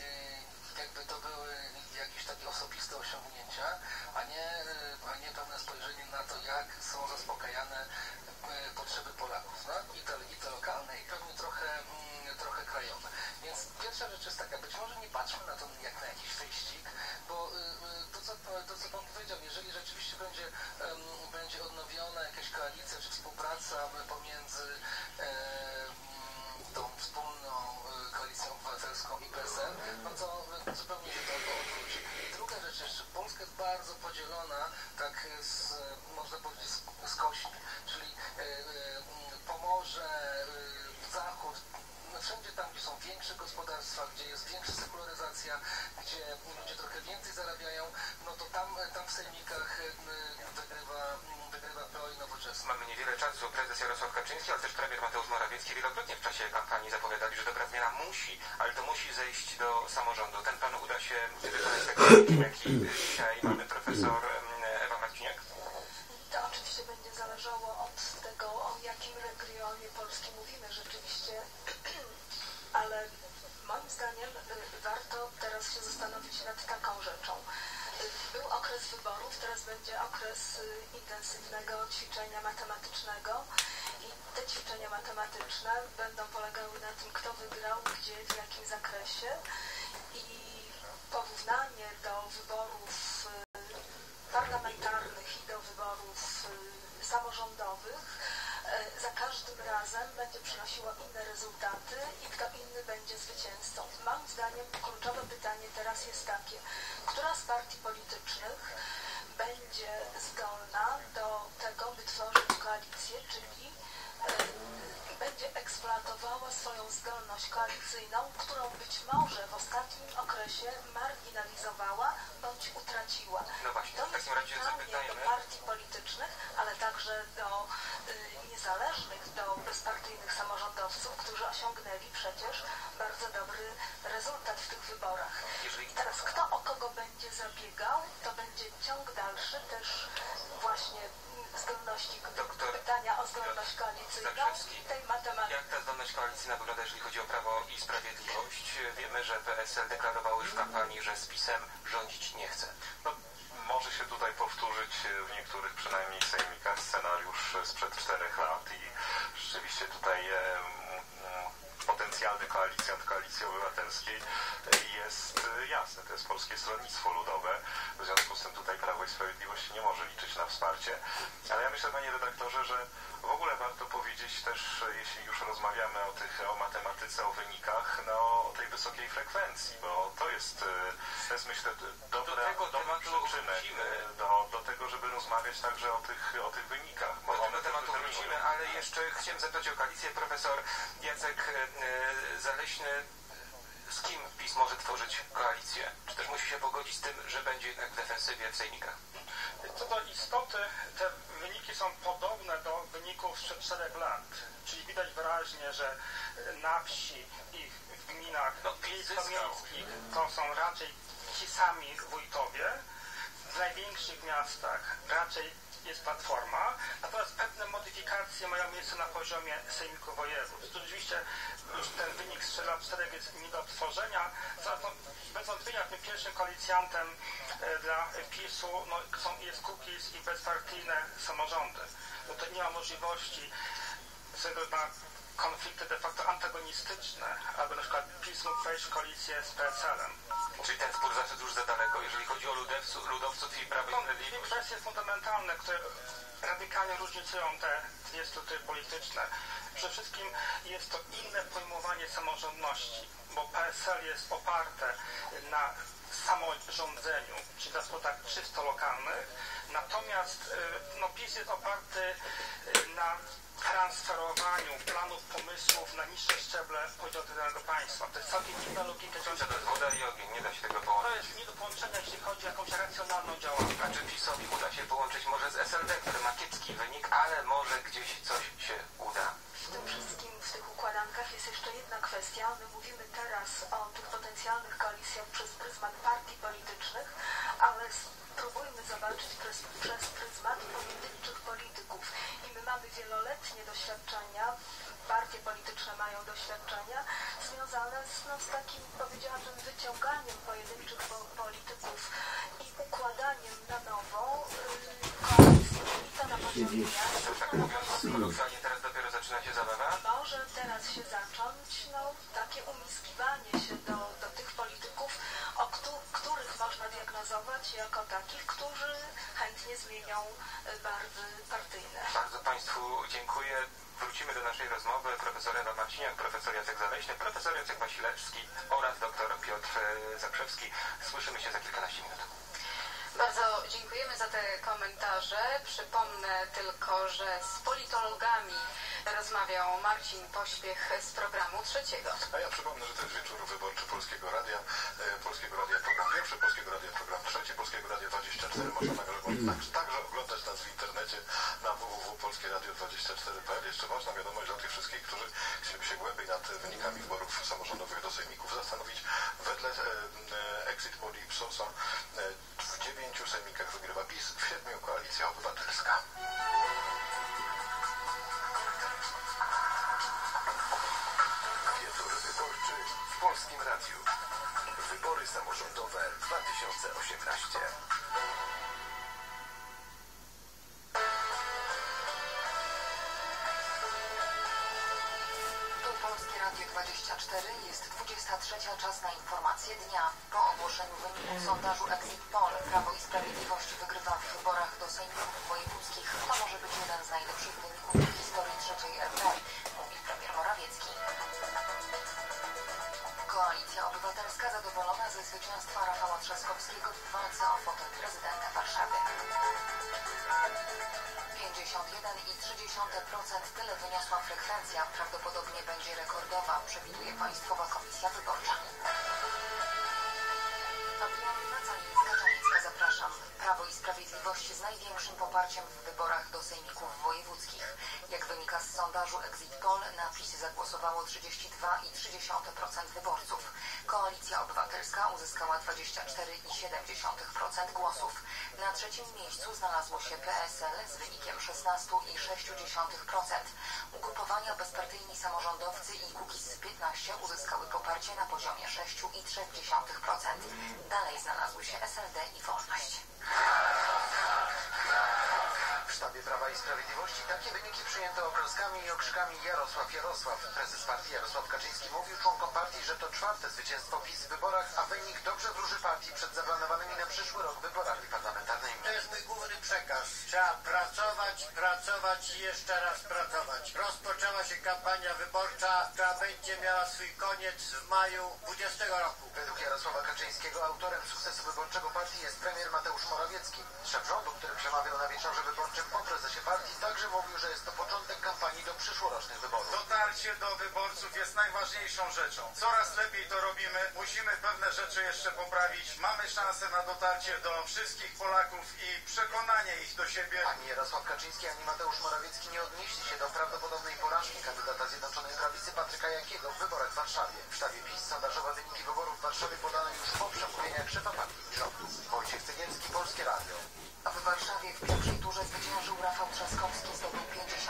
Speaker 11: to były jakieś takie osobiste osiągnięcia, a nie pewne spojrzenie na to, jak są zaspokajane potrzeby Polaków. No? I te lokalne, i pewnie trochę krajowe. Więc pierwsza rzecz jest taka, być może nie patrzmy na to jak na jakiś wyścig, bo to co pan powiedział, jeżeli rzeczywiście będzie odnowiona jakaś koalicja czy współpraca pomiędzy tą wspólną koalicją obywatelską i PSL, no to zupełnie się to odwróci. Druga rzecz jeszcze, Polska jest bardzo podzielona, tak można powiedzieć skośnie, czyli Pomorze, Zachód, wszędzie tam, gdzie są większe gospodarstwa, gdzie jest większa sekularyzacja, gdzie ludzie trochę więcej zarabiają, no to tam w sejmikach wygrywa PO i Nowoczesna.
Speaker 10: Mamy niewiele czasu. Prezes Jarosław Kaczyński, ale też premier Mateusz Morawiecki wielokrotnie w czasie kampanii zapowiadali, że dobra zmiana musi, ale to musi zejść do samorządu. Ten plan uda się wykonać tak, jaki dzisiaj mamy profesor Ewa Marciniak?
Speaker 12: To oczywiście będzie zależało od tego, o jakim regionie Polski mówimy rzeczywiście, ale moim zdaniem warto teraz się zastanowić nad taką rzeczą. Był okres wyborów, teraz będzie okres intensywnego ćwiczenia matematycznego i te ćwiczenia matematyczne będą polegały na tym, kto wygrał, gdzie, w jakim zakresie i porównanie do wyborów parlamentarnych i do wyborów samorządowych za każdym razem będzie przynosiło inne rezultaty i kto inny będzie zwycięzcą. Moim zdaniem kluczowe pytanie teraz jest takie, która z partii politycznych będzie zdolna do tego, by tworzyć koalicję, czyli będzie eksploatowała swoją zdolność koalicyjną, którą być może w ostatnim okresie marginalizowała bądź utraciła.
Speaker 10: No właśnie,
Speaker 12: to
Speaker 10: w
Speaker 12: jest
Speaker 10: takim razie
Speaker 12: pytanie
Speaker 10: zapytajmy
Speaker 12: do partii politycznych, ale także do niezależnych, do bezpartyjnych samorządowców, którzy osiągnęli przecież bardzo dobry rezultat w tych wyborach. I teraz kto o kogo będzie zabiegał, to będzie ciąg dalszy też właśnie zdolności, pytania o zdolność koalicyjną tej matematyki.
Speaker 10: Jak ta zdolność koalicyjna wygląda, jeżeli chodzi o Prawo i Sprawiedliwość? Wiemy, że PSL deklarowało już w kampanii, że z PiS-em rządzić nie chce.
Speaker 13: No, może się tutaj powtórzyć w niektórych przynajmniej sejmikach scenariusz sprzed 4 lat i rzeczywiście tutaj potencjalny koalicjant Koalicji Obywatelskiej jest jasny. To jest Polskie Stronnictwo Ludowe. W związku z tym tutaj Prawo i Sprawiedliwość nie może liczyć na wsparcie. Ale ja myślę, panie redaktorze, że w ogóle warto powiedzieć też, jeśli już rozmawiamy o matematyce, o wynikach, no, o tej wysokiej frekwencji, bo to jest myślę, dobry przyczynek do tego, żeby rozmawiać także o tych wynikach.
Speaker 10: Do tego tematu wrócimy, ale jeszcze chciałem zapytać o koalicję. Profesor Jacek Zaleśny, z kim PiS może tworzyć koalicję? Czy też musi się pogodzić z tym, że będzie jednak w defensywie w sejmikach?
Speaker 14: Co do istoty, te wyniki są podobne do wyników sprzed 4 lat. Czyli widać wyraźnie, że na wsi i w gminach miejskich to są raczej ci sami wójtowie. W największych miastach raczej jest Platforma, natomiast pewne modyfikacje mają miejsce na poziomie sejmiku województw. Tu rzeczywiście już ten wynik z 4 jest nie do odtworzenia. Bez wątpienia tym pierwszym koalicjantem dla PiS-u jest Kukiz i bezpartyjne samorządy. No to nie ma możliwości na konflikty de facto antagonistyczne, aby na przykład PiS mógł wejść w koalicję z PSL-em.
Speaker 10: Czyli ten spór zaszedł już za daleko, jeżeli chodzi o ludowców i Prawo i Sprawiedliwość?
Speaker 14: Są dwie kwestie fundamentalne, które radykalnie różnicują te dwie struktury polityczne. Przede wszystkim jest to inne pojmowanie samorządności, bo PSL jest oparte na samorządzeniu, czyli na sprawach czysto lokalnych, natomiast PiS jest oparty na transferowaniu planów, pomysłów na niższe szczeble podziału państwa. To jest całkiem inna logika.
Speaker 10: To jest woda i ogień, nie da się tego połączyć.
Speaker 14: To jest nie do połączenia, jeśli chodzi o jakąś racjonalną działalność.
Speaker 10: A czy PiS-owi uda się połączyć może z SLD, który ma kiepski wynik, ale może gdzieś coś się uda?
Speaker 12: W tym wszystkim, w tych układankach jest jeszcze jedna kwestia. My mówimy teraz o tych potencjalnych koalicjach przez pryzmat partii politycznych, ale spróbujmy zobaczyć przez pryzmat pojedynczych polityków. I my mamy wieloletnie doświadczenia, partie polityczne mają doświadczenia związane z takim, powiedziałabym, wyciąganiem pojedynczych polityków i układaniem na nowo koalicji. I to na poziomie miasta.
Speaker 10: Teraz dopiero zaczyna się zabawa?
Speaker 12: Może teraz się zacząć takie umiskiwanie się do tych polityków, których można diagnozować jako takich, którzy chętnie zmienią barwy partyjne.
Speaker 10: Bardzo Państwu dziękuję. Wrócimy do naszej rozmowy. Profesor Ewa Marciniak, profesor Jacek Zaleśny, profesor Jacek Wasilewski oraz dr Piotr Zakrzewski. Słyszymy się za kilkanaście minut.
Speaker 7: Bardzo dziękujemy za te komentarze. Przypomnę tylko, że z politologami rozmawiał Marcin Pośpiech z programu Trzeciego.
Speaker 8: A ja przypomnę, że to jest wieczór wyborczy Polskiego Radia program pierwszy, Polskiego Radia program trzeci, Polskiego Radia 24. Można także oglądać nas w internecie na www.polskieradio.pl. zastanowić. Wedle exit poll Ipsosa w 9 sejmikach wygrywa PiS, w 7 Koalicja Obywatelska. Wieczór wyborczy w Polskim Radiu. Wybory samorządowe 2018.
Speaker 15: Polskie Radio 24, jest 23, czas na informacje dnia. Po ogłoszeniu wyników sondażu Exit Poll Prawo i Sprawiedliwość wygrywa w wyborach do sejmików wojewódzkich. To może być jeden z najlepszych wyników w historii III RP, mówi premier Morawiecki. Koalicja Obywatelska zadowolona ze zwycięstwa Rafała Trzaskowskiego w walce o fotel prezydenta Warszawy. 51,3% tyle wyniosła frekwencja, prawdopodobnie będzie rekordowa, przewiduje Państwowa Komisja Wyborcza. Adrianna Calińska-Czaniecka, zapraszam. Prawo i Sprawiedliwość z największym poparciem w wyborach do sejmików wojewódzkich. Jak wynika z sondażu Exit Poll, na PiS zagłosowało 32,3% wyborców. Koalicja Obywatelska uzyskała 24,7% głosów. Na trzecim miejscu znalazło się PSL z wynikiem 16,6%. Ugrupowania Bezpartyjni Samorządowcy i Kukiz15 uzyskały poparcie na poziomie 6,3%. Dalej znalazły się SLD i Wolność.
Speaker 8: W sztabie Prawa i Sprawiedliwości takie wyniki przyjęto oklaskami i okrzykami Jarosław. Prezes partii Jarosław Kaczyński mówił członkom partii, że to czwarte zwycięstwo PiS w wyborach, a wynik dobrze wróży partii przed zaplanowanymi na przyszły rok wyborami parlamentarnymi.
Speaker 16: To jest mój główny przekaz. Trzeba pracować i jeszcze raz pracować. Rozpoczęła się kampania wyborcza, która będzie miała swój koniec w maju 2020 roku.
Speaker 8: Według Jarosława Kaczyńskiego autorem sukcesu wyborczego partii jest premier Mateusz Morawiecki. Szef rządu, który przemawiał na wieczorze wyborczym po prezesie partii, także mówił, że jest to początek kampanii do przyszłorocznych wyborów.
Speaker 17: Dotarcie do wyborców jest najważniejszą rzeczą. Coraz lepiej to robimy. Musimy pewne rzeczy jeszcze poprawić. Mamy szansę na dotarcie do wszystkich Polaków i przekonanie ich do siebie.
Speaker 8: Ani Jarosław Kaczyński, ani Mateusz Morawiecki nie odnieśli się do prawdopodobnej porażki kandydata Zjednoczonej Prawicy Patryka Jakiego w wyborach w Warszawie. W sztabie PiS sondażowe wyniki wyborów w Warszawie podano już po przemówieniach szefa partii i rządu. Wojciech Cygielski, Polskie Radio.
Speaker 15: W Warszawie w pierwszej turze zwyciężył Rafał Trzaskowski, zdobył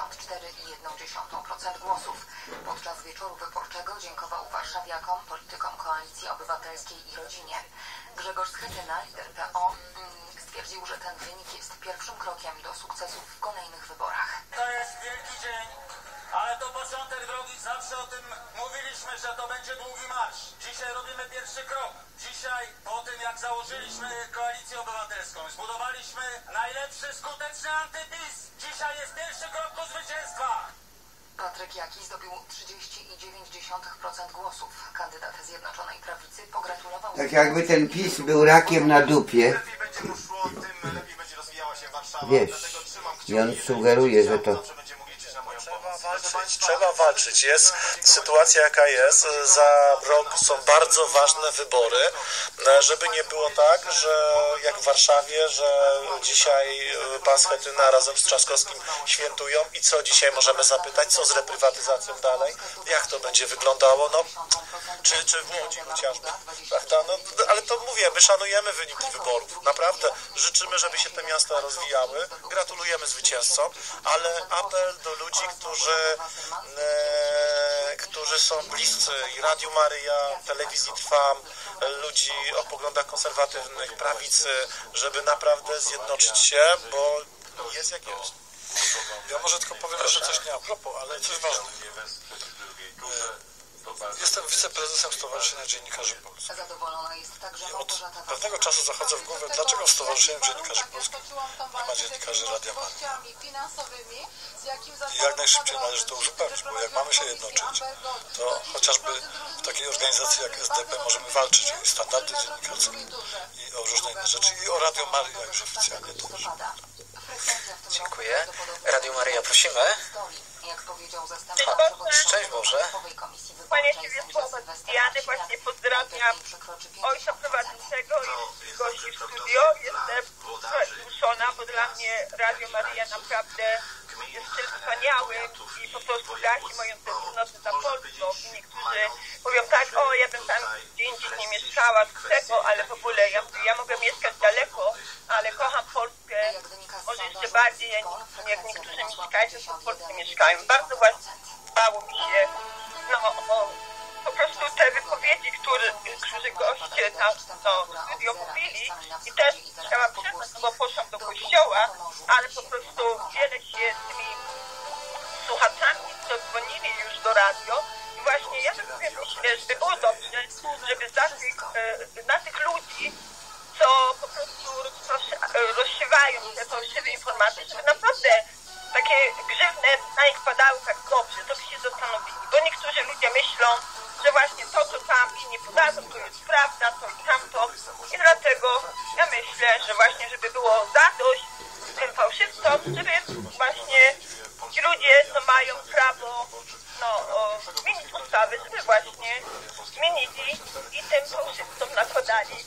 Speaker 15: 54,1% głosów. Podczas wieczoru wyborczego dziękował warszawiakom, politykom Koalicji Obywatelskiej i Rodzinie. Grzegorz Schetyna, lider PO, stwierdził, że ten wynik jest pierwszym krokiem do sukcesów w kolejnych wyborach.
Speaker 18: To jest wielki dzień, ale to początek drogi. Zawsze o tym mówiliśmy, że to będzie długi marsz. Dzisiaj robimy pierwszy krok. Dzisiaj, po tym jak założyliśmy Koalicję Obywatelską, zbudowaliśmy najlepszy, skuteczny antypis. Dzisiaj jest pierwszy krok do zwycięstwa.
Speaker 15: Patryk Jaki zdobył 30,9% głosów. Kandydat Zjednoczonej Prawicy pogratulował...
Speaker 2: Tak jakby ten PiS był rakiem na dupie.
Speaker 17: Lepiej będzie mu szło, tym lepiej będzie rozwijała się Warszawa.
Speaker 2: Wiesz, i on sugeruje, że to...
Speaker 4: Trzeba walczyć. Jest sytuacja jaka jest. Za rok są bardzo ważne wybory, żeby nie było tak, że jak w Warszawie, że dzisiaj pan Schetyna razem z Trzaskowskim świętują i co dzisiaj możemy zapytać, co z reprywatyzacją dalej, jak to będzie wyglądało, no, czy w Łodzi chociażby, prawda? No, ale to mówię, my szanujemy wyniki wyborów, naprawdę życzymy, żeby się te miasta rozwijały, gratulujemy zwycięzcom, ale apel do ludzi, którzy są bliscy i Radiu Maryja, Telewizji Trwam, ludzi o poglądach konserwatywnych, prawicy, żeby naprawdę zjednoczyć się, bo jest jak jest.
Speaker 19: Ja może tylko powiem jeszcze coś nie a propos, ale coś ważne. Jestem wiceprezesem Stowarzyszenia Dziennikarzy Polskich. I od pewnego czasu zachodzę w głowę, dlaczego w Stowarzyszeniu Dziennikarzy Polskich nie ma dziennikarzy Radia Maryja. I jak najszybciej należy to uzupełnić, bo jak mamy się jednoczyć, to chociażby w takiej organizacji jak SDP możemy walczyć o standardy dziennikarskie i o różne inne rzeczy. I o Radio Maryja już oficjalnie też.
Speaker 3: Dziękuję. Radio Maryja, prosimy. Szczęść Boże.
Speaker 20: Panie Wiesława Diany, właśnie pozdrawiam ojca prowadzącego i gości w studio. Jestem wzruszona, bo dla mnie Radio Maryja naprawdę jest styl wspaniały i po prostu gasi moją tęsknotę za Polską. I niektórzy mówią tak, o ja bym tam gdzie indziej nie mieszkała z tego, ale w ogóle ja mogę mieszkać daleko, ale kocham Polskę może jeszcze bardziej jak niektórzy mieszkańcy w Polsce mieszkają. Bardzo właśnie bało mi się, po prostu te wypowiedzi, którzy goście tam studio mówili i też chciałam przyznać, bo poszłam do kościoła, ale po prostu wiele się z tymi słuchaczami, co dzwonili już do radio i właśnie ja bym myślę, że by było dobrze, żeby na tych ludzi, co po prostu rozsiewają te fałszywe informacje, żeby naprawdę takie grzywne na nich padały tak dobrze, to by się zastanowili, bo niektórzy ludzie myślą, że właśnie to, co tam inni podadzą, to jest prawda, to i tamto i dlatego ja myślę, że właśnie, żeby było zadość tym fałszywcom, żeby właśnie ci ludzie, co mają prawo zmienić ustawy, żeby właśnie zmienili i tym fałszywcom nakładali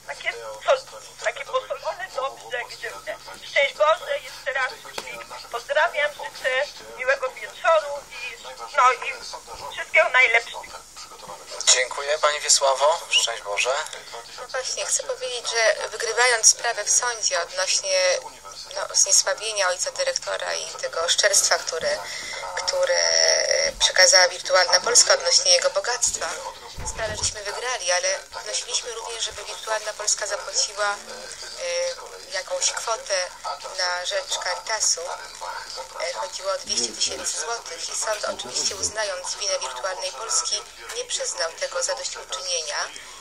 Speaker 20: takie posolone dobrze grzywne. Szczęść Boże, jeszcze raz pozdrawiam, życzę miłego wieczoru i wszystkiego najlepszego.
Speaker 3: Dziękuję Pani Wiesławo. Szczęść Boże.
Speaker 1: No właśnie, chcę powiedzieć, że wygrywając sprawę w sądzie odnośnie zniesławienia ojca dyrektora i tego oszczerstwa, które przekazała Wirtualna Polska odnośnie jego bogactwa, sprawę żeśmy wygrali, ale wnosiliśmy również, żeby Wirtualna Polska zapłaciła jakąś kwotę na rzecz Caritasu. Chodziło o 200 000 złotych i sąd, oczywiście uznając winę Wirtualnej Polski, nie przyznał tego zadośćuczynienia,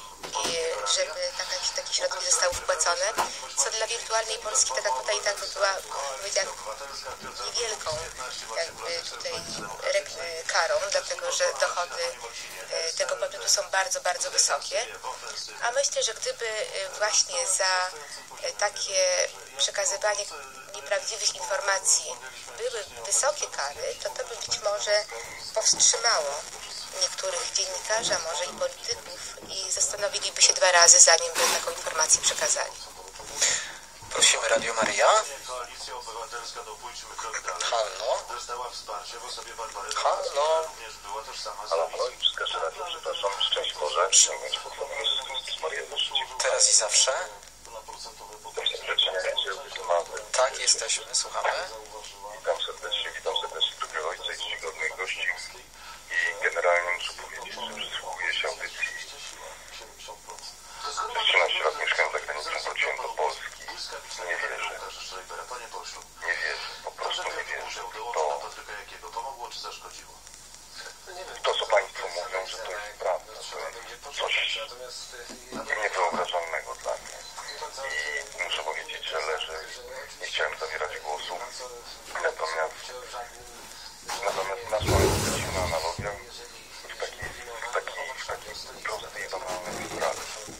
Speaker 1: żeby takie środki zostały wpłacone, co dla Wirtualnej Polski taka kwota i tak była, powiedziałam, niewielką jakby tutaj karą, dlatego że dochody tego podmiotu są bardzo, bardzo wysokie. A myślę, że gdyby właśnie za takie przekazywanie nieprawdziwych informacji były wysokie kary, to by być może powstrzymało niektórych dziennikarzy, a może i polityków i zastanowiliby się 2 razy, zanim by taką informację przekazali.
Speaker 3: Prosimy Radio Maryja.
Speaker 5: Koalicja Obywatelska do Pójdźmy Krok Dalej
Speaker 3: Halo.
Speaker 5: dostała wsparcie w osobie Barbary,
Speaker 3: Halo.
Speaker 5: również była tożsama z
Speaker 13: Przepraszam, szczęść Boże.
Speaker 3: Teraz i zawsze. Tak, jesteśmy, słuchamy.
Speaker 13: Witam serdecznie drugiego ojca i czcigodnych gości. I generalnie muszę powiedzieć, że przysłuchuję się audycji. Przez 13 lat mieszkałem za granicą, wróciłem do Polski. Nie wierzę. Nie wierzę, po prostu nie wierzę. To, co Państwo mówią, że to jest prawda, to jest coś niewyobrażalnego dla mnie. I muszę powiedzieć, że leżę, nie chciałem zabierać głosu, natomiast naszła dziwna analogia w takiej prostej i banalnej sprawie.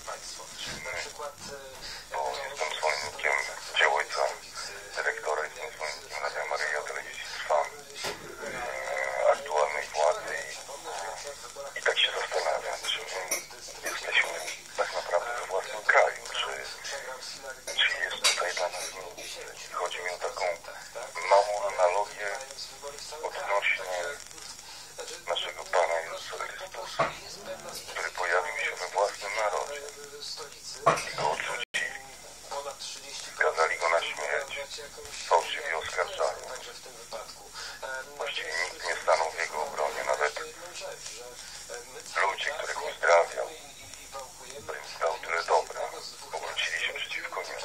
Speaker 13: Bo jestem zwolennikiem dzieł ojca dyrektora, jestem zwolennikiem Radia Maryja, telewizji Trwam, aktualnej władzy i tak się zastanawiam, czy my jesteśmy tak naprawdę we własnym kraju, czy jest tutaj dla nas miejsce. Chodzi mi o taką małą analogię odnośnie naszego Pana Jezusa Chrystusa, który pojawił się we własnym narodzie i go odrzucili. Skazali go na śmierć, fałszywie oskarżali. Właściwie nikt nie stanął w jego obronie, nawet ludzie, których uzdrawiał, którym dał tyle dobra, obrócili się przeciwko niemu.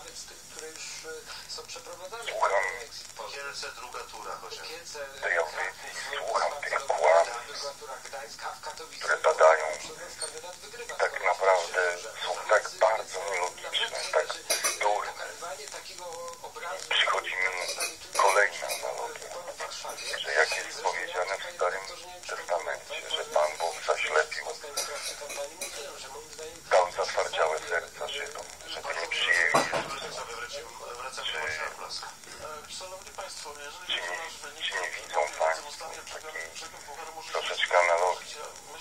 Speaker 13: Słucham tej audycji, słucham tych kłamstw, które padają i tak naprawdę są tak bardzo nielogiczne, tak durne. Przychodzi mi kolejna analogia, że jak jest powiedziane w Starym Testamencie, że Pan Bóg zaślepił, dał zatwardziałe serca Żydom, żeby nie przyjęli czy nie widzą Państwo takiej troszeczkę analogii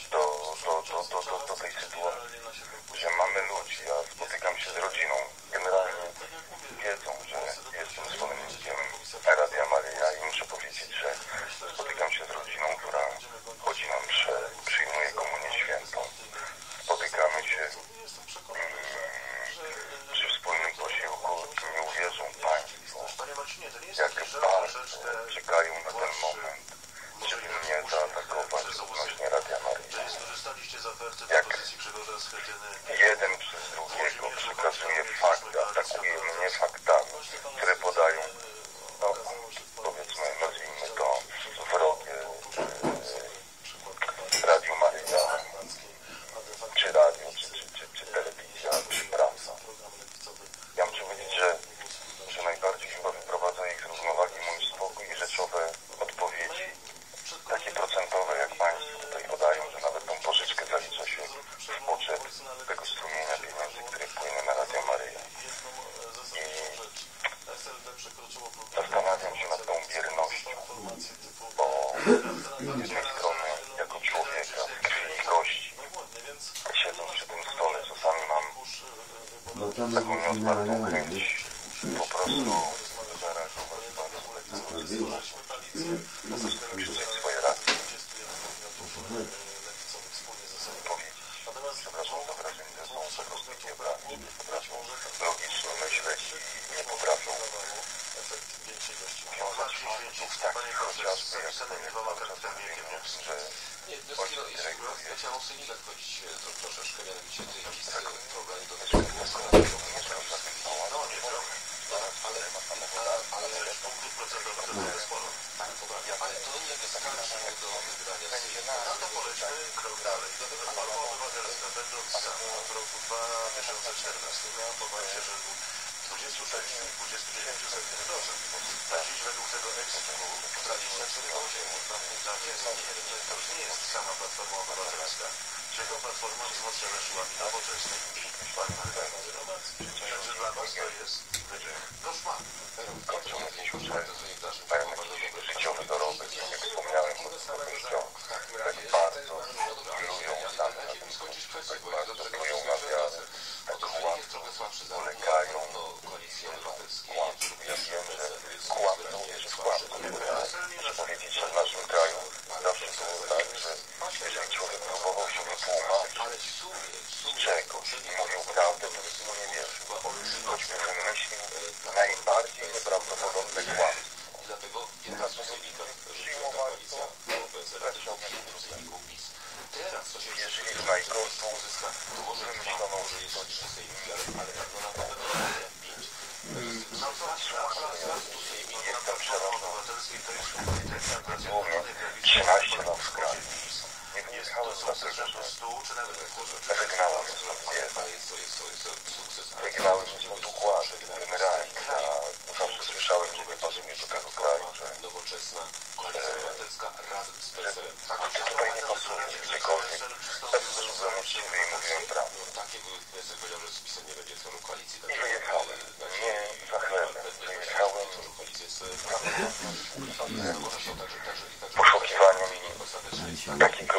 Speaker 13: do tej sytuacji, że mamy ludzi, ja spotykam się z rodziną, generalnie wiedzą, że jestem zwolennikiem Radia Maryja i muszę powiedzieć,
Speaker 21: przy wspólnym posiłku nie uwierzą Państwo, jak bardzo czekają na ten moment, żeby mnie zaatakować odnośnie Radia Maryja. Jak jeden przez drugiego przekazuje fakty, atakuje mnie faktami, które podają, no powiedzmy, nazwijmy to wrogie Radiu Maryja, czy radio, czy telewizja, czy prasa. Ja muszę powiedzieć, że najbardziej chyba wyprowadza ich z równowagi mój spokój i rzeczowe odpowiedzi, takie procentowe, jak Państwo tutaj podają, że nawet tą pożyczkę zalicza się w poczet tego strumienia pieniędzy, które płynie na Radio Maryja. I zastanawiam się nad tą biernością, bo z jednej strony jako człowieka, w chwili gości, siedząc przy tym stole, czasami mam taką nieodpartą chęć po prostu zareagować bardzo lekceważnie, po prostu krzyczeć swoje racje, powiedzieć, przepraszam za wrażenie, że są po prostu nieobrani, nie potrafią logicznie myśleć i nie potrafią wiązać faktów takich chociażby, jak to nie cały czas mówimy o tym, że ojciec dyrektor jest
Speaker 9: troszeczkę, mianowicie tych programów ale to nie wystarczy do wygrania
Speaker 5: No to polećmy krok dalej. Platforma Obywatelska, będąc sama w roku 2014, miała poparcie rzędu 26-29 centymetrów. Na dziś według tego ex-połu 24,8. To już nie jest sama Platforma Obywatelska. Czego Platforma wzmocniona siłami nowoczesnej i Pani Marlena Zrodacki. Także dla nas to jest koszmar.
Speaker 21: Kończą jakieś mają jakiś życiowy dorobek, jak wspomniałem, bo tak bardzo plują na tak bardzo plują na wiarę, tak łatwo ulegają kłamstwu. Ja wiem, że kłamstwo jest kłamstwo. Muszę powiedzieć, że w naszym kraju zawsze było tak, że jeżeli człowiek próbował się wytłumaczyć z czegoś i mówił prawdę, to nikt mu nie wierzył. Choćby wymyślił najbardziej nieprawdopodobne kłamstwo. Wierzyli w najgorszą wymyśloną jestem przerażony. Dosłownie 13 lat w kraju. Nie wyjechałem dlatego, że wygnałem stąd wiedzę. Wygnałem stąd układy, generalnie. Zawsze słyszałem, że nie pasuje do tego kraju, że tutaj nie pasuje gdziekolwiek. Zawsze byłem uczciwy i mówiłem prawdę. I wyjechałem. Nie za chlebem. Wyjechałem poszukiwaniem takiego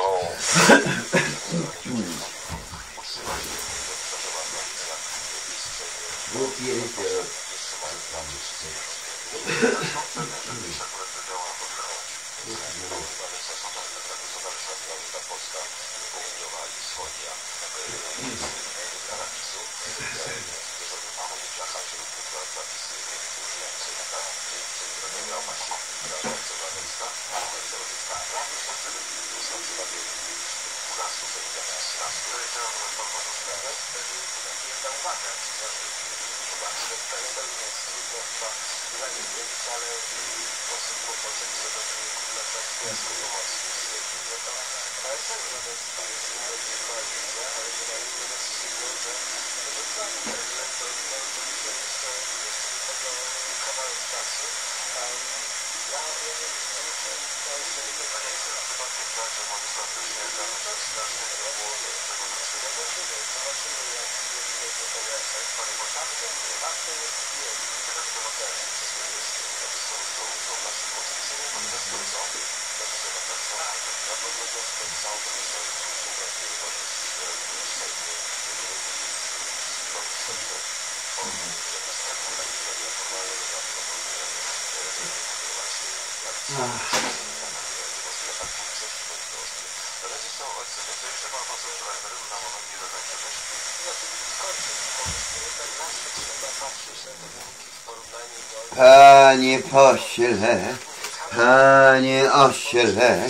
Speaker 2: Panie pośle, panie ośle.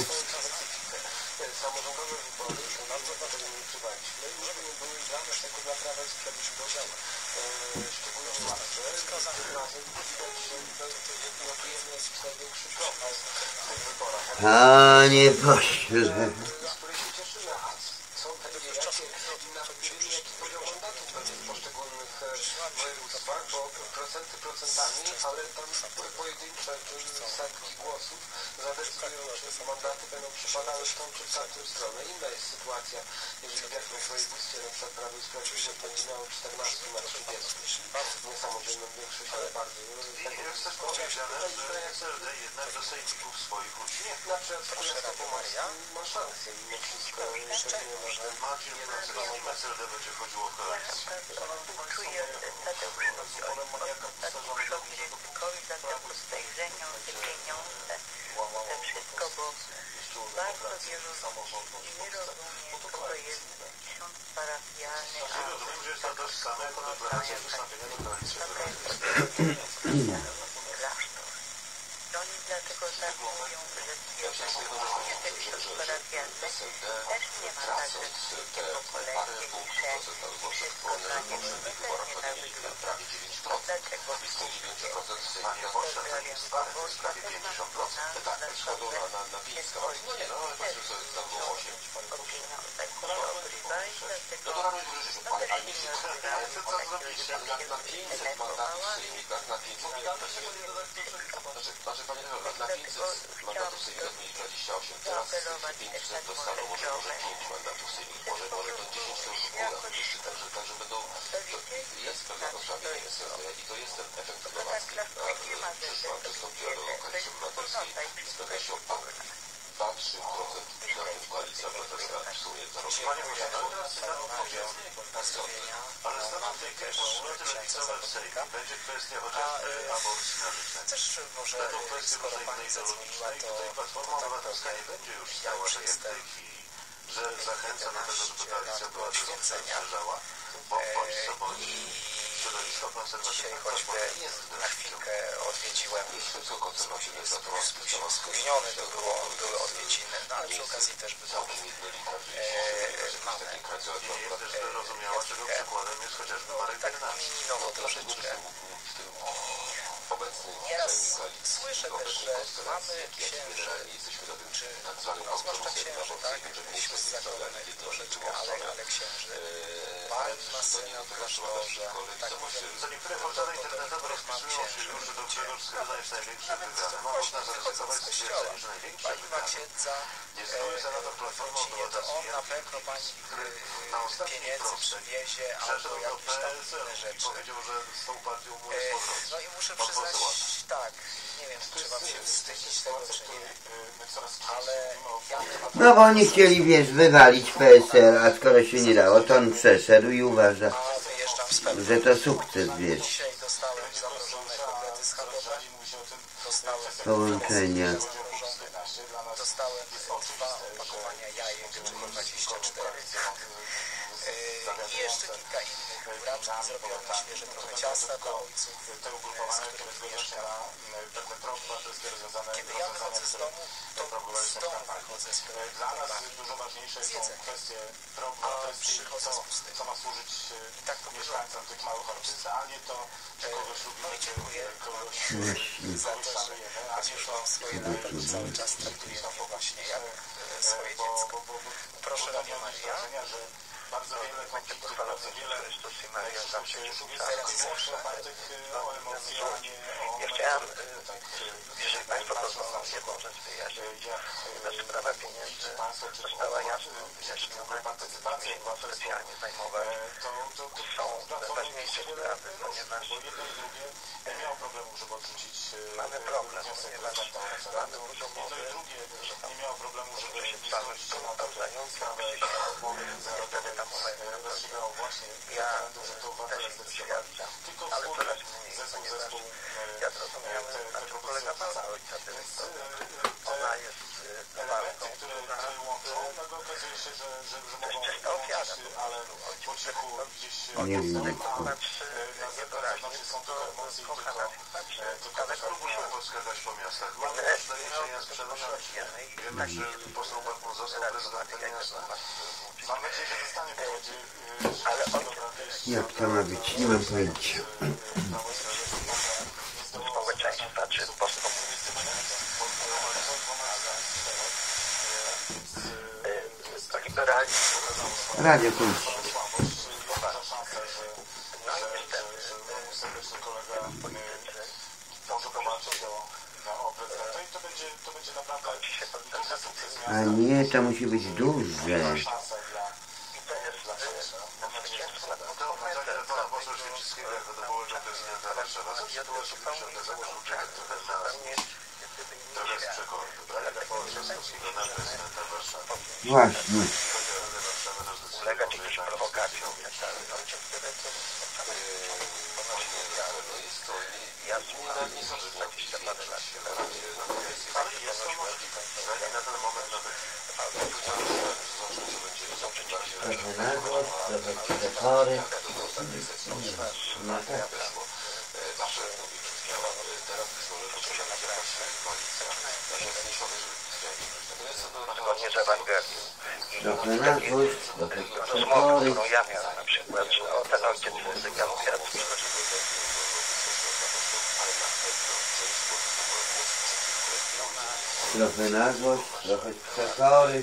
Speaker 2: Panie pośle.
Speaker 9: Procentami, ale tam pojedyncze setki głosów zadecydują, czy mandaty będą przypadały w tą czy w tamtą stronę. Inna jest sytuacja, jeżeli w jakimś województwie, na przykład Prawo i Sprawiedliwość będzie miało 14 na 30. Nie samodzielną większość, ale bardzo.
Speaker 5: Jest też powiedziane, że SLD jednak do sejmików swoich ludzi nie.
Speaker 9: Na przykład ma szansę mimo wszystko.
Speaker 5: Marcin, w SLD będzie chodziło w koalicji.
Speaker 6: Dlatego spojrzenia, te pieniądze, to wszystko, bo bardzo wielu ludzi nie rozumie, co to jest ksiądz parafialny,
Speaker 5: a rozumiem, że jest to tożsame jako deklaracja wystąpienia do koalicji.
Speaker 6: Klasztor. Oni dlatego tak mówią, że ten ksiądz parafialny też nie ma tak, że wszystkie pokolenie pisze wszystko dla niego. To też nie tak wygląda. Dlaczego?
Speaker 5: Panie pośle, to nie jest parę, to jest prawie 50%.
Speaker 9: Tak, schodzą na 5. No nie, no ale właśnie to jest tam było 8.
Speaker 6: O pieniądzach nie obrywa i dlatego
Speaker 9: No to rano już że pani, ale co zrobić? Na 500 mandatów sejmikach, na 500 znaczy pani na 500 mandatów sejmikach mieli 28, teraz 500 dostaną, może 5 mandatów sejmikach, może to 10 to już w górach jeszcze, także będą, jest pewna osłabienie SLD i to jest ten efekt Gromadzki, a przyszła, przystąpiła do Koalicji Obywatelskiej z pewnością 2-3% na tym Koalicja Obywatelska w sumie zarobi.
Speaker 5: Ale staną w tej postulaty lewicowe w Sejmie będzie kwestia chociażby aborcji na życzenie. Będą kwestie różnej innej ideologicznej i tutaj Platforma Obywatelska nie będzie już stała tak jak w tej chwili, że zachęca do tego, żeby Koalicja Obywatelska się rozszerzała, bo bądź co bądź środowisko konserwatywne choćby
Speaker 3: na chwilkę odwiedziłem spóźniony, to były odwiedziny, no ale przy okazji też mamy
Speaker 5: nie jest też zrozumiała, czego przykładem jest chociażby Marek Bednarski.
Speaker 3: minowo troszeczkę. Nieraz słyszę też, że mamy księży, czy no zwłaszcza księży, tak, wszyscy zakochanych troszeczkę, ale księży, bardzo masywnie w klasztorze, tak mówią,
Speaker 5: za niektóre portale internetowe rozpisują się już, że do któregoś skrywa jest największy wygrany. Można zaryzykować stwierdzenie, że największy wygrany jest były senator Platformy Obywatelskiej,
Speaker 3: na pewno pani
Speaker 5: na ostatniej
Speaker 3: pieniędzy przywiezie,
Speaker 5: przeszedł
Speaker 3: albo
Speaker 5: do
Speaker 3: jakieś tam
Speaker 5: PSL
Speaker 3: inne
Speaker 5: i
Speaker 3: rzeczy.
Speaker 5: powiedział, że z tą partią mu jest powrót.
Speaker 3: No i muszę przyznać, tak, nie wiem, czy mam się wstydzić tego, czy nie, ale ja nie
Speaker 2: No bo oni chcieli, wiesz, wywalić PSL, a skoro się nie dało, to on przeszedł i uważa, że to sukces, wiesz.
Speaker 3: Dzisiaj dostałem zamrożone kotlety schabowe, dostałem
Speaker 2: Połączenia.
Speaker 3: dostałem 2 opakowania jajek, czyli 24. I jeszcze kilka innych buraczki zrobione, świeże trochę ciasta dla ojców, z którymi mieszkam. Kiedy ja wychodzę z domu, to z domu wychodzę z torbami, z jedzeniem, a przychodzę z pustymi. I tak to mieszkańcom tych małych ojczyzn. No i dziękuję za to, że chociaż mam swoje lata, to cały czas traktuję mnie właśnie jak swoje dziecko. Proszę Radia Maria.
Speaker 17: Bardzo wiele konfliktów, bardzo wiele
Speaker 6: Ja chciałem, jeżeli Państwo pozwolą, jedną rzecz wyjaśnić. Ta sprawa pieniędzy została jasno wyjaśniona. Nie specjalnie zajmować. Są ważniejsze sprawy, ponieważ mamy problem, ponieważ mamy dużo mowy, że tam się dbamy w tym otaczającym niestety ta mowa jest naprawdę. Ja też doświadczam, ale coraz mniej, ponieważ ja zrozumiałem, na czym polega walka ojca dyrektora. Ona jest walką, która bezcześna ofiara. Ojciec dyrektor nie doraźnie, tylko kochana.
Speaker 5: Ale próbujemy poskakać po miastach. Mamy też doniesienia z Przemysłowskiej. Wiemy, że poseł Bachman został prezydentem miasta.
Speaker 6: Mam nadzieję, że zostanie
Speaker 2: Jak to ma być? Nie mam pojęcia.
Speaker 6: społeczeństwa czy postkomunistyczne.
Speaker 2: Radio Puls. A nie, to musi być duże. Właśnie.
Speaker 6: Ulega jakimś prowokacjom. Ja słucham 20 lat.
Speaker 5: Ale jest to możliwe. Na ten moment
Speaker 6: zgodnie z Ewangelią.
Speaker 2: Trochę na złość, trochę
Speaker 6: Rozmowy, którą ja miałem na przykład, że o ten ojciec języka mówi,
Speaker 2: trochę na złość, trochę przekory.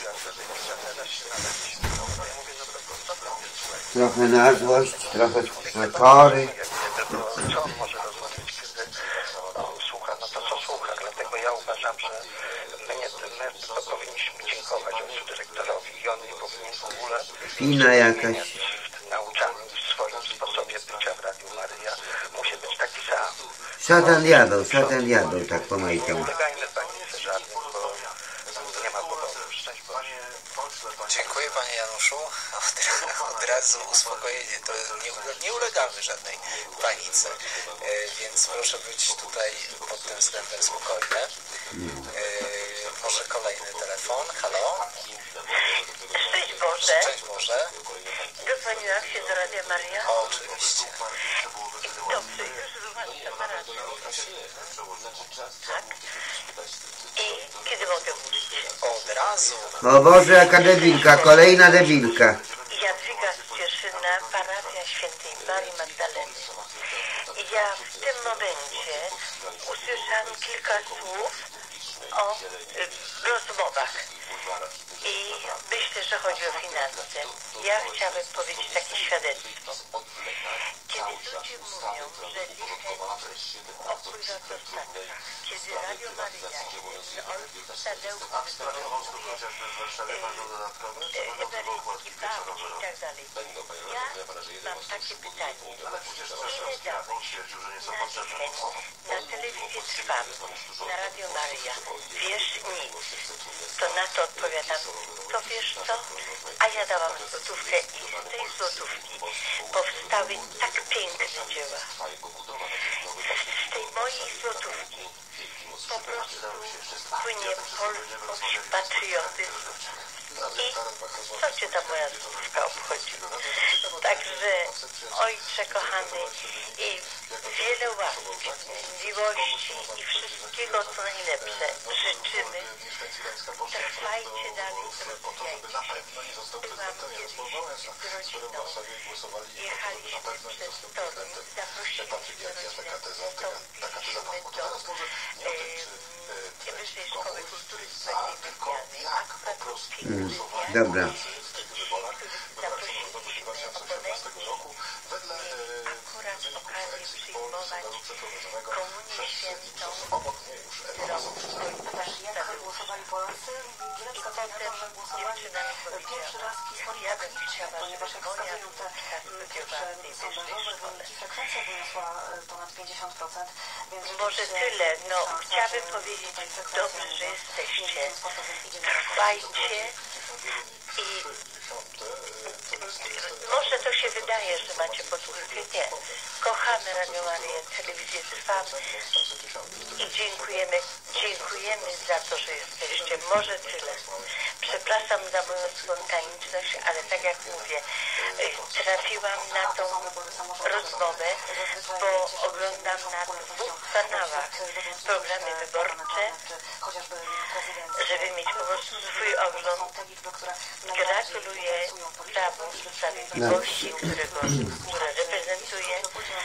Speaker 2: Trochę na złość, trochę przekory.
Speaker 6: co on może rozumieć, kiedy słucha, no to co słucha. Dlatego ja uważam, że my to powinniśmy dziękować ojcu dyrektorowi i on nie powinien w ogóle
Speaker 2: Pina jakaś.
Speaker 6: nauczany w swoim sposobie bycia w Radiu Maryja. Musi być taki sam.
Speaker 2: Szatan jadą, tak po majtę.
Speaker 3: Dziękuję panie Januszu. Od razu uspokojenie. To nie ulegamy żadnej panice, więc proszę być tutaj pod tym względem spokojny. Może kolejny telefon. Halo?
Speaker 20: Szczęść Boże.
Speaker 3: Szczęść Boże.
Speaker 20: Dodzwoniłam się do Radia Maryja.
Speaker 3: Oczywiście.
Speaker 20: Dobrze, już wyłączam na radio. Tak? I kiedy mogę mówić?
Speaker 3: Od razu.
Speaker 2: O Boże, jaka debilka, kolejna debilka.
Speaker 20: Jadwiga z Cieszyna, parafia Świętej Marii Magdaleny. Ja w tym momencie usłyszałam kilka słów o rozmowach i myślę, że chodzi o finanse. Ja chciałabym powiedzieć takie świadectwo. Kiedy ludzie mówią, że dzisiaj opływa dostatka, kiedy Radio Maryja, ojciec Tadeusz emerytki, babci i tak dalej. Ja mam takie pytanie. Ile dałeś na telewizję Trwam, na Radio Maryja? Wiesz, nic. To na to odpowiadam, to wiesz co? A ja dałam złotówkę i z tej złotówki powstały tak piękne dzieła. Z tej mojej złotówki po prostu płynie polskość, patriotyzm i co cię ta moja złotówka obchodzi? Także ojcze kochany i wiele łaski, miłości i wszystkiego co najlepsze życzymy. Trwajcie dalej, rozwijajcie się. Byłam kiedyś z rodziną, jechaliśmy przez Toruń, zaprosiliśmy rodzinę, wstąpiliśmy do Wyższej Szkoły Kultury Społecznej Medialnej, akurat
Speaker 2: Dobra.
Speaker 20: zaprosiliśmy oponentów, akurat okazję przyjmować Komunię Świętą,
Speaker 12: Jak głosowali Polacy?
Speaker 20: i potem dziewczyna mi
Speaker 12: Pierwszy raz w historii
Speaker 20: ja bym
Speaker 12: chciała, ponieważ jak wskazują te pierwsze sondażowe wyniki, frekwencja wyniosła ponad 50%. Więc
Speaker 20: może tyle, no chciałabym powiedzieć, dobrze, że jesteście. Trwajcie i może to się wydaje, że macie podwórkę. Nie. Kochamy Radio Maryję, telewizję Trwam i dziękujemy
Speaker 11: Dziękujemy za to, że jesteście. Może tyle. Przepraszam za moją spontaniczność, ale tak jak mówię, trafiłam na tą rozmowę, bo oglądam na 2 kanałach programy wyborcze, żeby mieć po prostu swój ogląd. Gratuluję Prawu i Sprawiedliwości, które reprezentuję.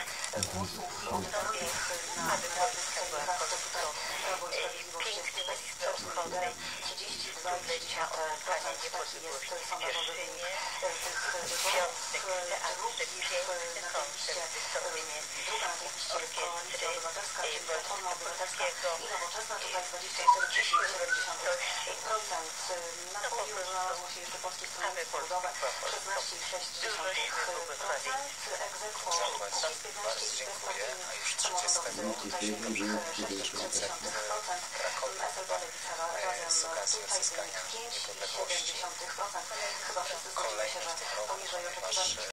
Speaker 11: Aby Polska była Polską pięknym i cudownym. 30-lecia odzyskania niepodległości w Cieszynie. W piątek teatrze piękny koncert, wystąpienie orkiestry Wojska Polskiego. Dziś uroczystości. No po prostu, aby Polska była Polską. Dużo siły błogosławieństwa.
Speaker 3: Bardzo dziękuję. A już 30 z okazji odzyskania niepodległości. Kolejny w tym roku wasz